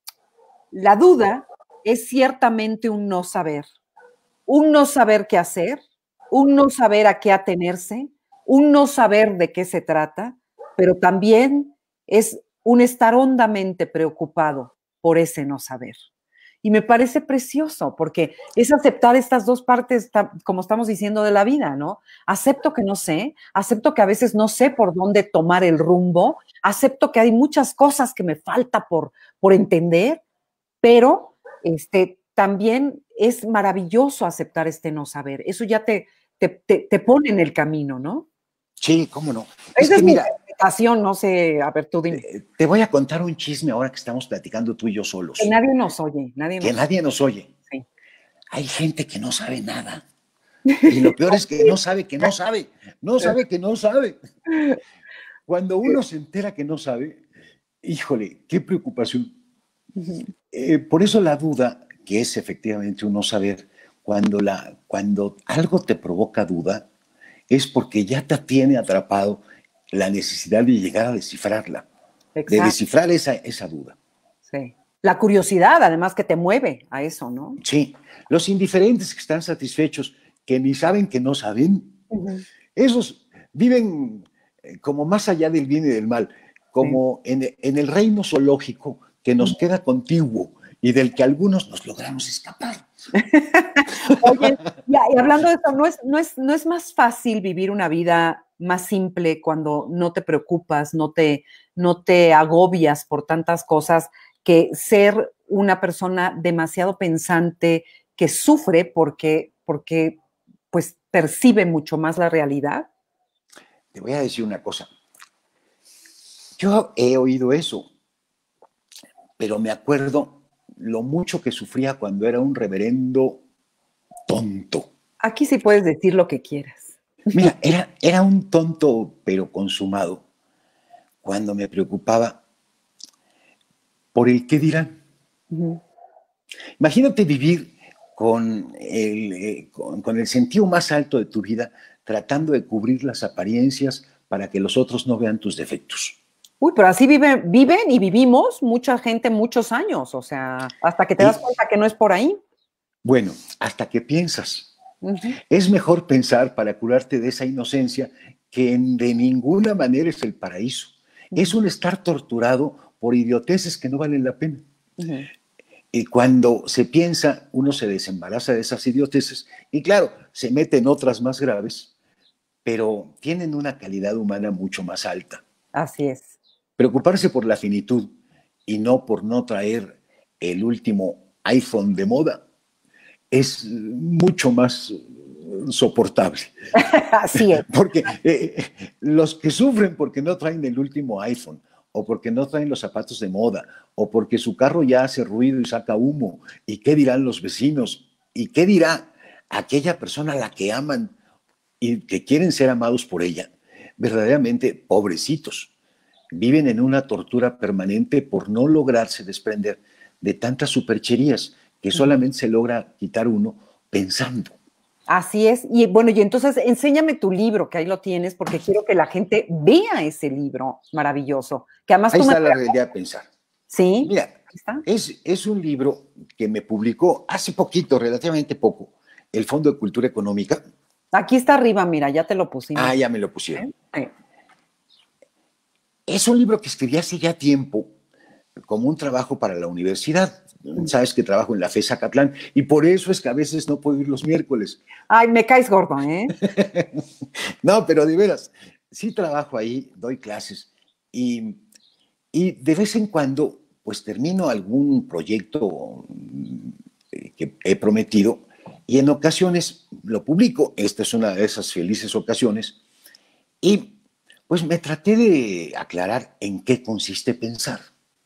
la duda es ciertamente un no saber. Un no saber qué hacer, un no saber a qué atenerse, un no saber de qué se trata, pero también es un estar hondamente preocupado por ese no saber. Y me parece precioso, porque es aceptar estas dos partes, como estamos diciendo, de la vida, ¿no? Acepto que no sé, acepto que a veces no sé por dónde tomar el rumbo, acepto que hay muchas cosas que me falta por, por entender, pero este, también es maravilloso aceptar este no saber. Eso ya te, te, te, te pone en el camino, ¿no? Sí, cómo no. Es Esa que, es mira, mi interpretación, no sé, a ver, tú dime. Te, te voy a contar un chisme ahora que estamos platicando tú y yo solos. Que nadie nos oye, nadie nos Que nadie nos oye. Sí. Hay gente que no sabe nada. Y lo peor es que no sabe que no sabe. No sabe que no sabe. Cuando uno se entera que no sabe, híjole, qué preocupación. Uh-huh. Eh, por eso la duda, que es efectivamente un no saber, cuando, la, cuando algo te provoca duda, es porque ya te tiene atrapado la necesidad de llegar a descifrarla, Exacto. de descifrar esa, esa duda. Sí. La curiosidad, además, que te mueve a eso, ¿no? Sí. Los indiferentes que están satisfechos, que ni saben que no saben, uh-huh. esos viven como más allá del bien y del mal, como sí. en, en el reino zoológico que nos uh-huh. queda contiguo y del que algunos nos logramos escapar. Oye, y, y hablando de esto, ¿no es, no, es, ¿no es más fácil vivir una vida más simple cuando no te preocupas, no te, no te agobias por tantas cosas, que ser una persona demasiado pensante que sufre porque, porque pues, percibe mucho más la realidad? Te voy a decir una cosa. Yo he oído eso, pero me acuerdo lo mucho que sufría cuando era un reverendo tonto. Aquí sí puedes decir lo que quieras. Mira, era, era un tonto, pero consumado, cuando me preocupaba por el qué dirán. Uh-huh. Imagínate vivir con el, eh, con, con el sentido más alto de tu vida, tratando de cubrir las apariencias para que los otros no vean tus defectos. Uy, pero así vive, viven y vivimos mucha gente muchos años, o sea, hasta que te Y, das cuenta que no es por ahí. bueno, hasta que piensas. Uh-huh. Es mejor pensar para curarte de esa inocencia que de ninguna manera es el paraíso. Uh-huh. Es un estar torturado por idioteces que no valen la pena. Uh-huh. Y cuando se piensa, uno se desembaraza de esas idioteces y claro, se mete en otras más graves, pero tienen una calidad humana mucho más alta. Así es. Preocuparse por la finitud y no por no traer el último iPhone de moda es mucho más soportable. Así es. Porque eh, los que sufren porque no traen el último iPhone, o porque no traen los zapatos de moda, o porque su carro ya hace ruido y saca humo, y qué dirán los vecinos, y qué dirá aquella persona a la que aman y que quieren ser amados por ella, verdaderamente pobrecitos. Viven en una tortura permanente por no lograrse desprender de tantas supercherías que solamente se logra quitar uno pensando. Así es. Y bueno, y entonces enséñame tu libro, que ahí lo tienes, porque quiero que la gente vea ese libro maravilloso. Que además ahí tú está me... la realidad de pensar. Sí. Mira, ¿está? Es, es un libro que me publicó hace poquito, relativamente poco, el Fondo de Cultura Económica. Aquí está arriba, mira, ya te lo pusimos. Ah, ya me lo pusieron. ¿Eh? Es un libro que escribí hace ya tiempo como un trabajo para la universidad. Sabes que trabajo en la FES Zacatlán y por eso es que a veces no puedo ir los miércoles. Ay, me caes gordo, ¿eh? No, pero de veras, sí trabajo ahí, doy clases y, y de vez en cuando pues termino algún proyecto que he prometido y en ocasiones lo publico. Esta es una de esas felices ocasiones y pues me traté de aclarar en qué consiste pensar.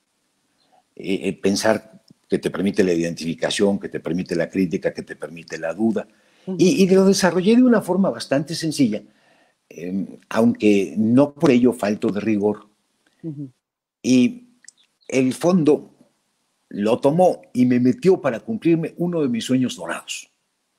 Eh, pensar que te permite la identificación, que te permite la crítica, que te permite la duda. Uh-huh. y, y lo desarrollé de una forma bastante sencilla, eh, aunque no por ello falto de rigor. Uh-huh. Y el fondo lo tomó y me metió para cumplirme uno de mis sueños dorados.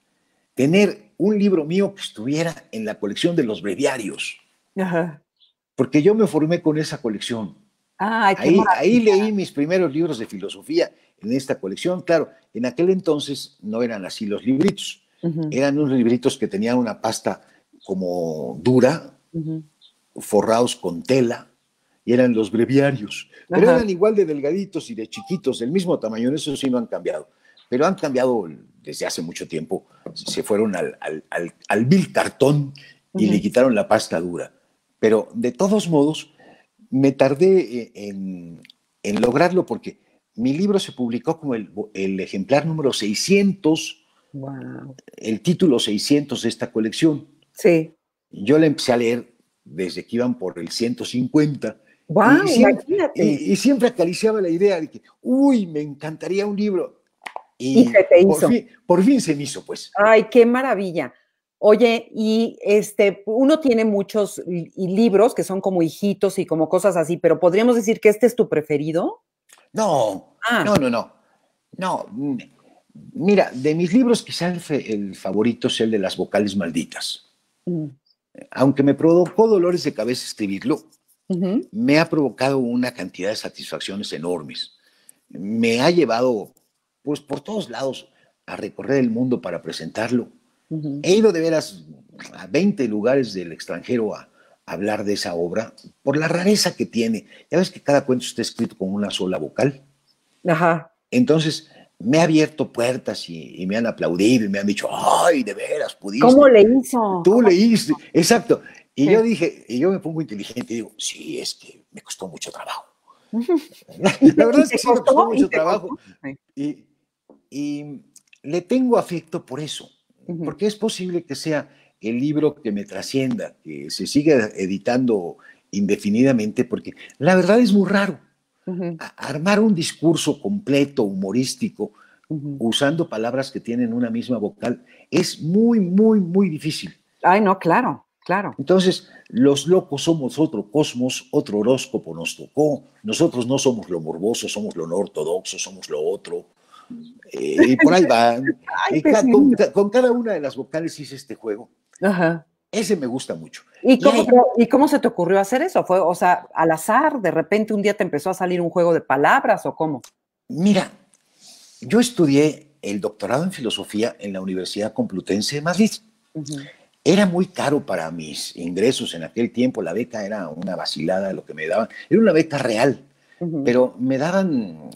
Tener un libro mío que estuviera en la colección de los breviarios. Uh-huh. Porque yo me formé con esa colección. Ay, qué ahí, ahí leí mis primeros libros de filosofía en esta colección. Claro, en aquel entonces no eran así los libritos. Uh-huh. Eran unos libritos que tenían una pasta como dura, uh-huh. forrados con tela, y eran los breviarios. Pero uh-huh. eran igual de delgaditos y de chiquitos, del mismo tamaño. Eso sí no han cambiado. Pero han cambiado desde hace mucho tiempo. Se fueron al, al, al, al vil cartón y uh-huh. le quitaron la pasta dura. Pero de todos modos, me tardé en, en lograrlo porque mi libro se publicó como el, el ejemplar número seiscientos, wow. el título seiscientos de esta colección. Sí. Yo la empecé a leer desde que iban por el ciento cincuenta. Wow, y, siempre, y, y siempre acariciaba la idea de que, uy, me encantaría un libro. Y, ¿Y qué te hizo? Por fin, por fin se me hizo, pues. Ay, qué maravilla. Oye, y este, uno tiene muchos y libros que son como hijitos y como cosas así, pero ¿podríamos decir que este es tu preferido? No, ah. no, no, no. No, mira, de mis libros quizá el, el favorito es el de las vocales malditas. Mm. Aunque me provocó dolores de cabeza escribirlo, uh-huh. me ha provocado una cantidad de satisfacciones enormes. Me ha llevado, pues, por todos lados a recorrer el mundo para presentarlo. Uh-huh. He ido de veras a veinte lugares del extranjero a, a hablar de esa obra por la rareza que tiene. Ya ves que cada cuento está escrito con una sola vocal. Ajá. Entonces me ha abierto puertas y, y me han aplaudido y me han dicho, ¡ay, de veras pudiste! ¿Cómo le hizo? Tú leíste, exacto. Y sí. yo dije, y yo me pongo inteligente y digo, sí, es que me costó mucho trabajo. la, la verdad es que sí me costó mucho trabajo. Y, y le tengo afecto por eso. Uh-huh. Porque es posible que sea el libro que me trascienda, que se siga editando indefinidamente, porque la verdad es muy raro. Uh-huh. Armar un discurso completo, humorístico, uh-huh. usando palabras que tienen una misma vocal, es muy, muy, muy difícil. Ay, no, claro, claro. Entonces, los locos somos otro cosmos, otro horóscopo nos tocó, nosotros no somos lo morboso, somos lo no ortodoxo, somos lo otro. Eh, y por ahí va. Ay, eh, ca- con, con cada una de las vocales hice este juego. Ajá. Ese me gusta mucho. ¿Y Y cómo, hay, ¿Y cómo se te ocurrió hacer eso? ¿Fue, o sea, al azar, de repente un día te empezó a salir un juego de palabras o cómo? mira, yo estudié el doctorado en filosofía en la Universidad Complutense de Madrid. Uh-huh. Era muy caro para mis ingresos en aquel tiempo, la beca era una vacilada lo que me daban, era una beca real, Uh-huh. pero me daban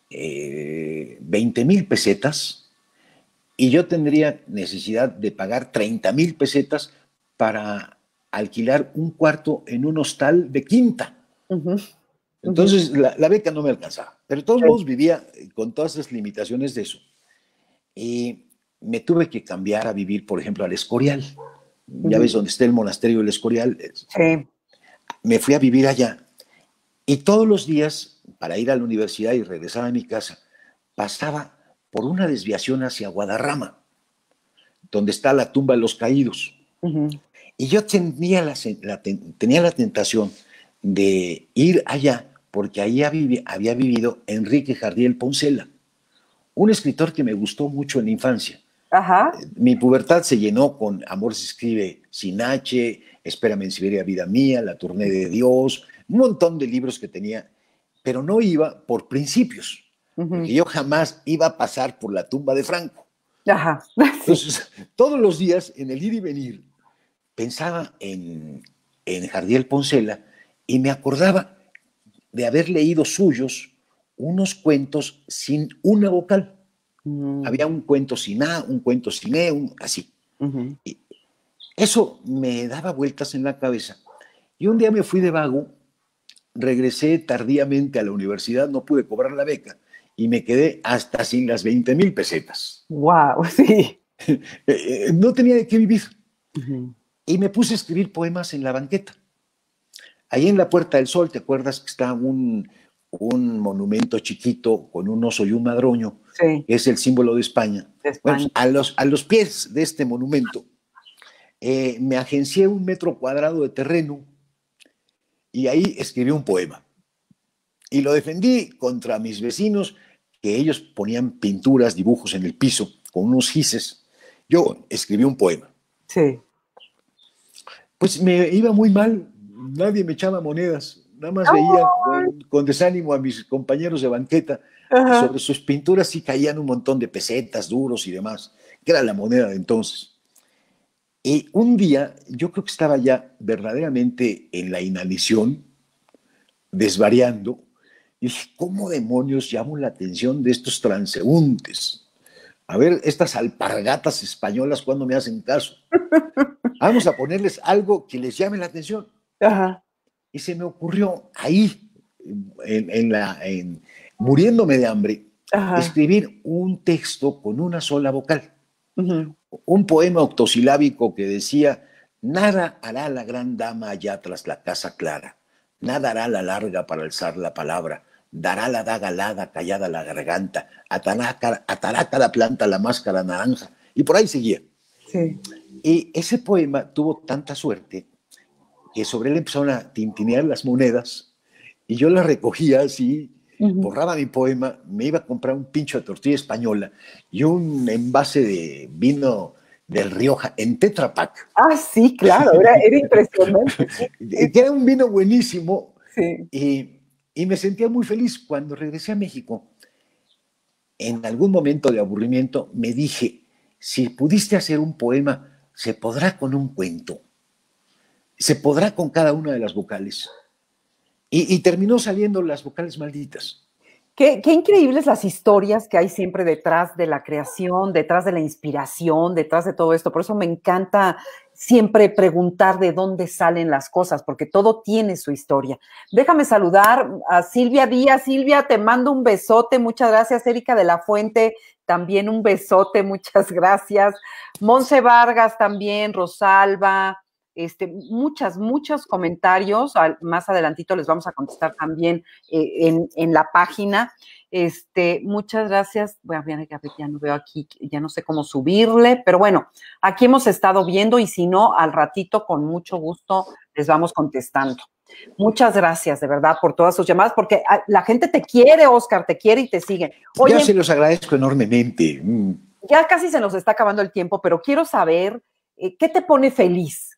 eh, veinte mil pesetas y yo tendría necesidad de pagar treinta mil pesetas para alquilar un cuarto en un hostal de quinta. Uh-huh. Uh-huh. Entonces la, la beca no me alcanzaba, pero de todos modos vivía con todas esas limitaciones de eso. Y me tuve que cambiar a vivir, por ejemplo, al Escorial. Ya Uh-huh. ves dónde está el monasterio del Escorial. Sí. Me fui a vivir allá y todos los días, para ir a la universidad y regresar a mi casa, pasaba por una desviación hacia Guadarrama, donde está la tumba de los caídos. Uh-huh. Y yo tenía la, la, tenía la tentación de ir allá porque ahí había vivido Enrique Jardiel Poncela, un escritor que me gustó mucho en la infancia. Ajá. Mi pubertad se llenó con Amor se escribe sin H, Espérame en Siberia, vida mía, La tournée de Dios, un montón de libros que tenía, pero no iba por principios, uh-huh. porque yo jamás iba a pasar por la tumba de Franco. Ajá. Sí. Entonces, todos los días en el ir y venir, pensaba en, en Jardiel Poncela y me acordaba de haber leído suyos unos cuentos sin una vocal. Mm. Había un cuento sin A, un cuento sin E, un, así. Uh-huh. Y eso me daba vueltas en la cabeza. Y un día me fui de vago, regresé tardíamente a la universidad, no pude cobrar la beca y me quedé hasta sin las veinte mil pesetas. ¡Wow! Sí. No tenía de qué vivir. Uh-huh. Y me puse a escribir poemas en la banqueta. Ahí en la Puerta del Sol, ¿te acuerdas que está un, un monumento chiquito con un oso y un madroño? Sí. Que es el símbolo de España. De España. Bueno, a, los, a los pies de este monumento eh, me agencié un metro cuadrado de terreno y ahí escribí un poema. Y lo defendí contra mis vecinos, que ellos ponían pinturas, dibujos en el piso con unos gises. Yo escribí un poema. Sí. Pues me iba muy mal, nadie me echaba monedas, nada más veía con, con desánimo a mis compañeros de banqueta. Uh-huh. Sobre sus pinturas sí caían un montón de pesetas, duros y demás, que era la moneda de entonces. Y un día, yo creo que estaba ya verdaderamente en la inanición, desvariando, y dije, ¿cómo demonios llamo la atención de estos transeúntes? A ver, estas alpargatas españolas, ¿cuándo me hacen caso? Vamos a ponerles algo que les llame la atención. Uh-huh. Y se me ocurrió ahí, en, en la, en, muriéndome de hambre, uh-huh. escribir un texto con una sola vocal. Uh-huh. Un poema octosilábico que decía, nada hará la gran dama allá tras la casa clara, nada hará la larga para alzar la palabra, dará la daga alada, callada la garganta, atará, atará cada planta la máscara naranja, y por ahí seguía. Sí. Y ese poema tuvo tanta suerte que sobre él empezaron a tintinear las monedas y yo las recogía así, uh-huh. borraba mi poema, me iba a comprar un pincho de tortilla española y un envase de vino del Rioja en Tetra Pak. Ah, sí, claro, era, era impresionante. Que era un vino buenísimo. Sí. Y, y me sentía muy feliz. Cuando regresé a México, en algún momento de aburrimiento, me dije, si pudiste hacer un poema, ¿se podrá con un cuento? ¿Se podrá con cada una de las vocales? Y, y terminó saliendo las vocales malditas. Qué, qué increíbles las historias que hay siempre detrás de la creación, detrás de la inspiración, detrás de todo esto. Por eso me encanta siempre preguntar de dónde salen las cosas, porque todo tiene su historia. Déjame saludar a Silvia Díaz. Silvia, te mando un besote. Muchas gracias. Erika de la Fuente, también un besote. Muchas gracias. Monse Vargas también, Rosalba. Este, muchas, muchos comentarios, más adelantito les vamos a contestar también eh, en, en la página. Este, muchas gracias. Bueno, ya no veo aquí, ya no sé cómo subirle, pero bueno, aquí hemos estado viendo y si no, al ratito con mucho gusto les vamos contestando. Muchas gracias, de verdad, por todas sus llamadas, porque la gente te quiere, Oscar, te quiere y te sigue. Oye, ya se los agradezco enormemente. Mm. Ya casi se nos está acabando el tiempo, pero quiero saber, eh, ¿qué te pone feliz?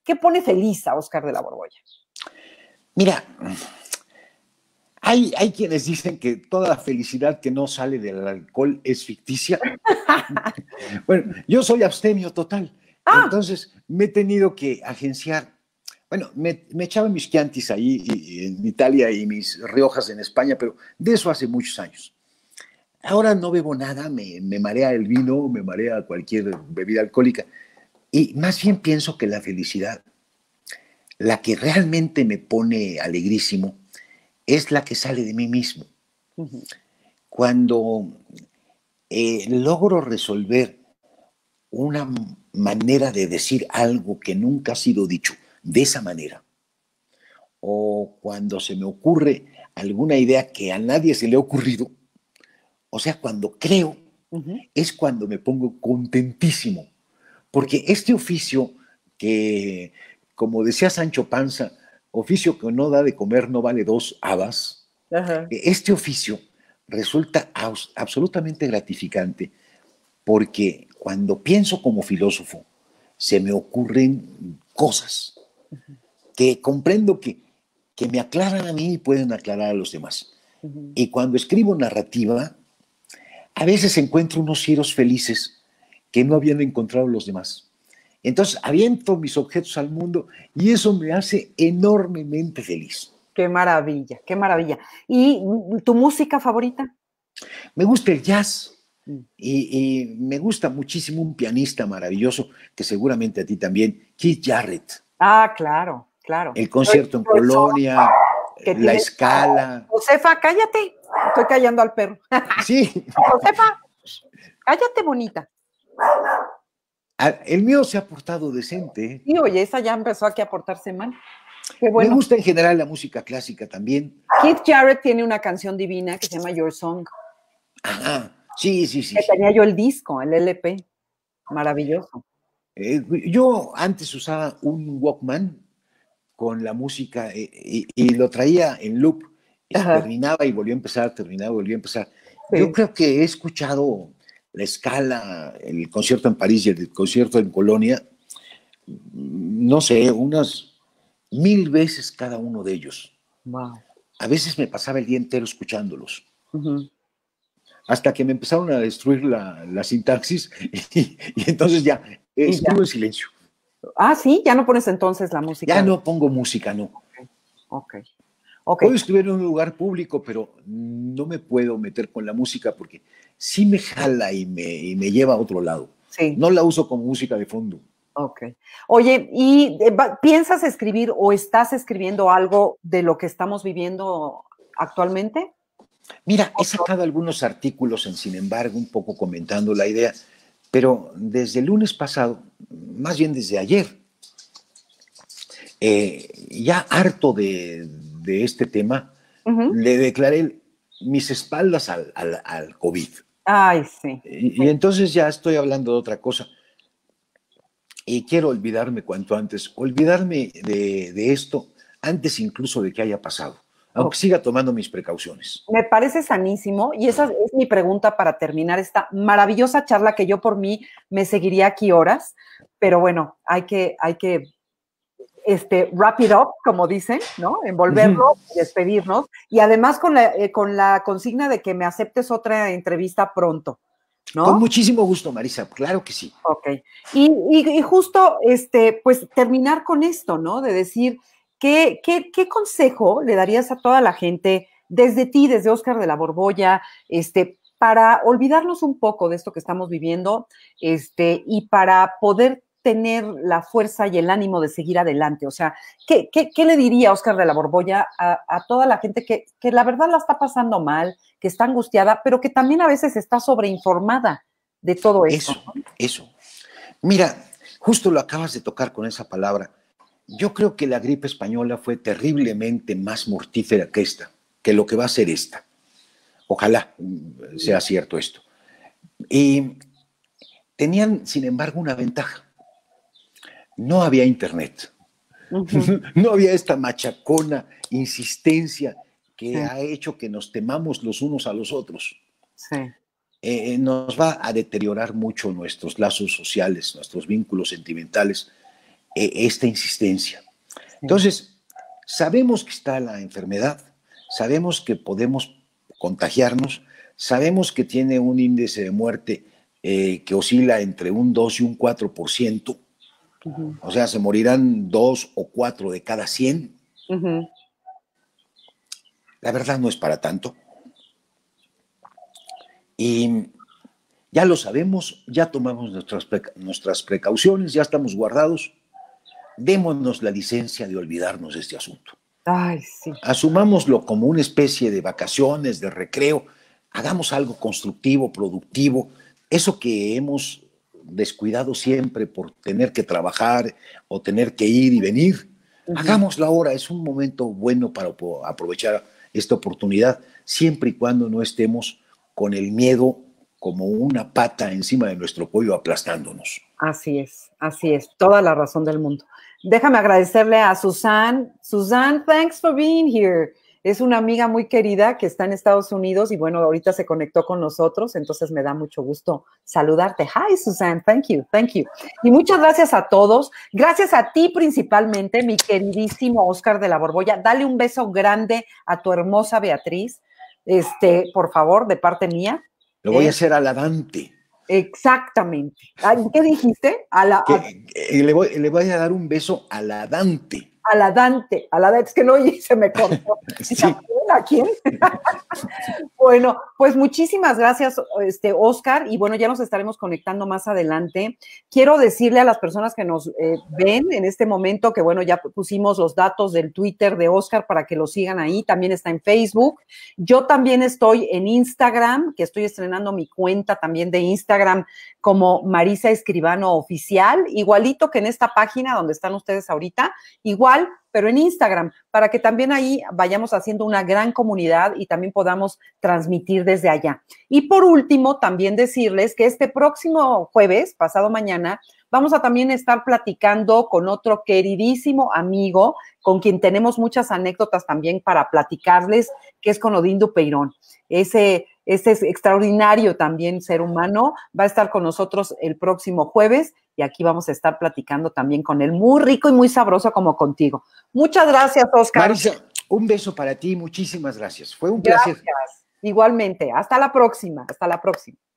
¿Qué pone feliz a Óscar de la Borbolla? Mira, hay, hay quienes dicen que toda la felicidad que no sale del alcohol es ficticia. Bueno, yo soy abstemio total, Ah, entonces me he tenido que agenciar. Bueno, me, me echaba mis Chiantis ahí y- y en Italia y mis Riojas en España, pero de eso hace muchos años. Ahora no bebo nada, me, me marea el vino, me marea cualquier bebida alcohólica. Y más bien pienso que la felicidad, la que realmente me pone alegrísimo, es la que sale de mí mismo. ujú, Cuando eh, logro resolver una manera de decir algo que nunca ha sido dicho de esa manera, o cuando se me ocurre alguna idea que a nadie se le ha ocurrido, o sea, cuando creo, ujú. es cuando me pongo contentísimo, Qué porque este oficio que, como decía Sancho Panza, oficio que no da de comer no vale dos habas, Ajá. este oficio resulta aus- absolutamente gratificante porque cuando pienso como filósofo se me ocurren cosas que comprendo que, que me aclaran a mí y pueden aclarar a los demás. Ujú. Y cuando escribo narrativa, a veces encuentro unos giros felices que no habían encontrado los demás. Entonces aviento mis objetos al mundo y eso me hace enormemente feliz. Qué maravilla, qué maravilla. ¿Y mm, tu música favorita? Me gusta el jazz Mm. y, y me gusta muchísimo un pianista maravilloso que seguramente a ti también, Keith Jarrett. Ah, claro, claro. El Pero concierto en eso Colonia, que la tienes. escala. Josefa, cállate. Estoy callando al perro. Sí, Josefa, cállate, bonita. el mío se ha portado decente. Y oye, esa ya empezó aquí a portarse mal. Qué Me bueno. gusta en general la música clásica también. Keith Jarrett tiene una canción divina que se llama Your Song, Ajá, sí, sí, sí, que sí. tenía yo el disco, el L P. Maravilloso. Eh, yo antes usaba un Walkman con la música eh, y, y lo traía en loop. Y Ajá, terminaba y volvió a empezar, terminaba y volvió a empezar. Yo sí. creo que he escuchado la escala, el concierto en París y el concierto en Colonia, no sé, unas mil veces cada uno de ellos. Wow. A veces me pasaba el día entero escuchándolos, Ujú. hasta que me empezaron a destruir la, la sintaxis y, y entonces ya eh, Y ya. escribo en silencio. Ah, sí, ya no pones entonces la Ya música. no pongo música, no. Ok, ok. Puedo escribir en un lugar público, pero no me puedo meter con la música porque sí me jala y me, y me lleva a otro lado. Sí, No la uso como música de fondo. ok. Oye, ¿y eh, va- piensas escribir o estás escribiendo algo de lo que estamos viviendo actualmente? Mira, he sacado algunos artículos en Sin embargo, un poco comentando la idea, pero desde el lunes pasado, más bien desde ayer, eh, ya harto de, de este tema, Ujú. le declaré mis espaldas al, al, al COVID. Ay, sí. Y, y entonces ya estoy hablando de otra cosa. Y quiero olvidarme cuanto antes, olvidarme de, de esto antes incluso de que haya pasado, aunque Ok. siga tomando mis precauciones. Me parece sanísimo y esa es mi pregunta para terminar esta maravillosa charla que yo por mí me seguiría aquí horas, pero bueno, hay que, hay que este, wrap it up, como dicen, ¿no? Envolverlo, y despedirnos y además con la, eh, con la consigna de que me aceptes otra entrevista pronto, Con ¿no? muchísimo gusto, Marisa, claro que sí. Ok. Y, y, y justo, este, pues terminar con esto, ¿no? De decir, ¿qué, qué, qué consejo le darías a toda la gente, desde ti, desde Óscar de la Borbolla, este, para olvidarnos un poco de esto que estamos viviendo, este, y para poder tener la fuerza y el ánimo de seguir adelante? O sea, ¿qué, qué, qué le diría Óscar de la Borbolla a, a toda la gente que, que la verdad la está pasando mal, que está angustiada, pero que también a veces está sobreinformada de todo esto? Eso, eso. Mira, justo lo acabas de tocar con esa palabra. Yo creo que la gripe española fue terriblemente más mortífera que esta, que lo que va a ser esta. Ojalá mm, sea cierto esto. Y tenían, sin embargo, una ventaja. No había internet. Ujú. No había esta machacona insistencia Sí, que ha hecho que nos temamos los unos a los otros. sí. Eh, nos va a deteriorar mucho nuestros lazos sociales, nuestros vínculos sentimentales. eh, esta insistencia. Entonces, sabemos que está la enfermedad, sabemos que podemos contagiarnos, sabemos que tiene un índice de muerte eh, que oscila entre un dos y un cuatro por ciento, uh-huh. O sea, se morirán dos o cuatro de cada cien. Uh-huh. La verdad no es para tanto. Y ya lo sabemos, ya tomamos nuestras, preca- nuestras precauciones, ya estamos guardados. Démonos la licencia de olvidarnos de este asunto. Ay, sí. Asumámoslo como una especie de vacaciones, de recreo. Hagamos algo constructivo, productivo. Eso que hemos descuidado siempre por tener que trabajar o tener que ir y venir, uh-huh. Hagámoslo ahora. Es un momento bueno para aprovechar esta oportunidad, siempre y cuando no estemos con el miedo como una pata encima de nuestro cuello aplastándonos. Así es, así es. Toda la razón del mundo. Déjame agradecerle a Susan. Susan, thanks for being here. Es una amiga muy querida que está en Estados Unidos y bueno, ahorita se conectó con nosotros, entonces me da mucho gusto saludarte. Hi, Susan, thank you, thank you. Y muchas gracias a todos. Gracias a ti principalmente, mi queridísimo Oscar de la Borbolla. Dale un beso grande a tu hermosa Beatriz, este, por favor, de parte mía. Lo voy eh, a hacer a la Dante. Exactamente. ¿Qué dijiste? A la, que, a, eh, le, voy, le voy a dar un beso a la Dante. A la Dante, a la Dante, es que no oí, se me cortó. Sí. ¿A quién? Bueno, pues muchísimas gracias, este, Oscar, y bueno, ya nos estaremos conectando más adelante. Quiero decirle a las personas que nos eh, ven en este momento que, bueno, ya pusimos los datos del Twitter de Oscar para que lo sigan ahí, también está en Facebook. Yo también estoy en Instagram, que estoy estrenando mi cuenta también de Instagram como Marisa Escribano Oficial, igualito que en esta página donde están ustedes ahorita, igual, pero en Instagram, para que también ahí vayamos haciendo una gran comunidad y también podamos transmitir desde allá. Y por último, también decirles que este próximo jueves, pasado mañana, vamos a también estar platicando con otro queridísimo amigo, con quien tenemos muchas anécdotas también para platicarles, que es con Odín Dupeirón. Ese, ese es extraordinario también ser humano, va a estar con nosotros el próximo jueves y aquí vamos a estar platicando también con él, muy rico y muy sabroso como contigo. Muchas gracias, Oscar. Marisa, un beso para ti, muchísimas gracias. Fue un gracias. placer. Igualmente, hasta la próxima, hasta la próxima.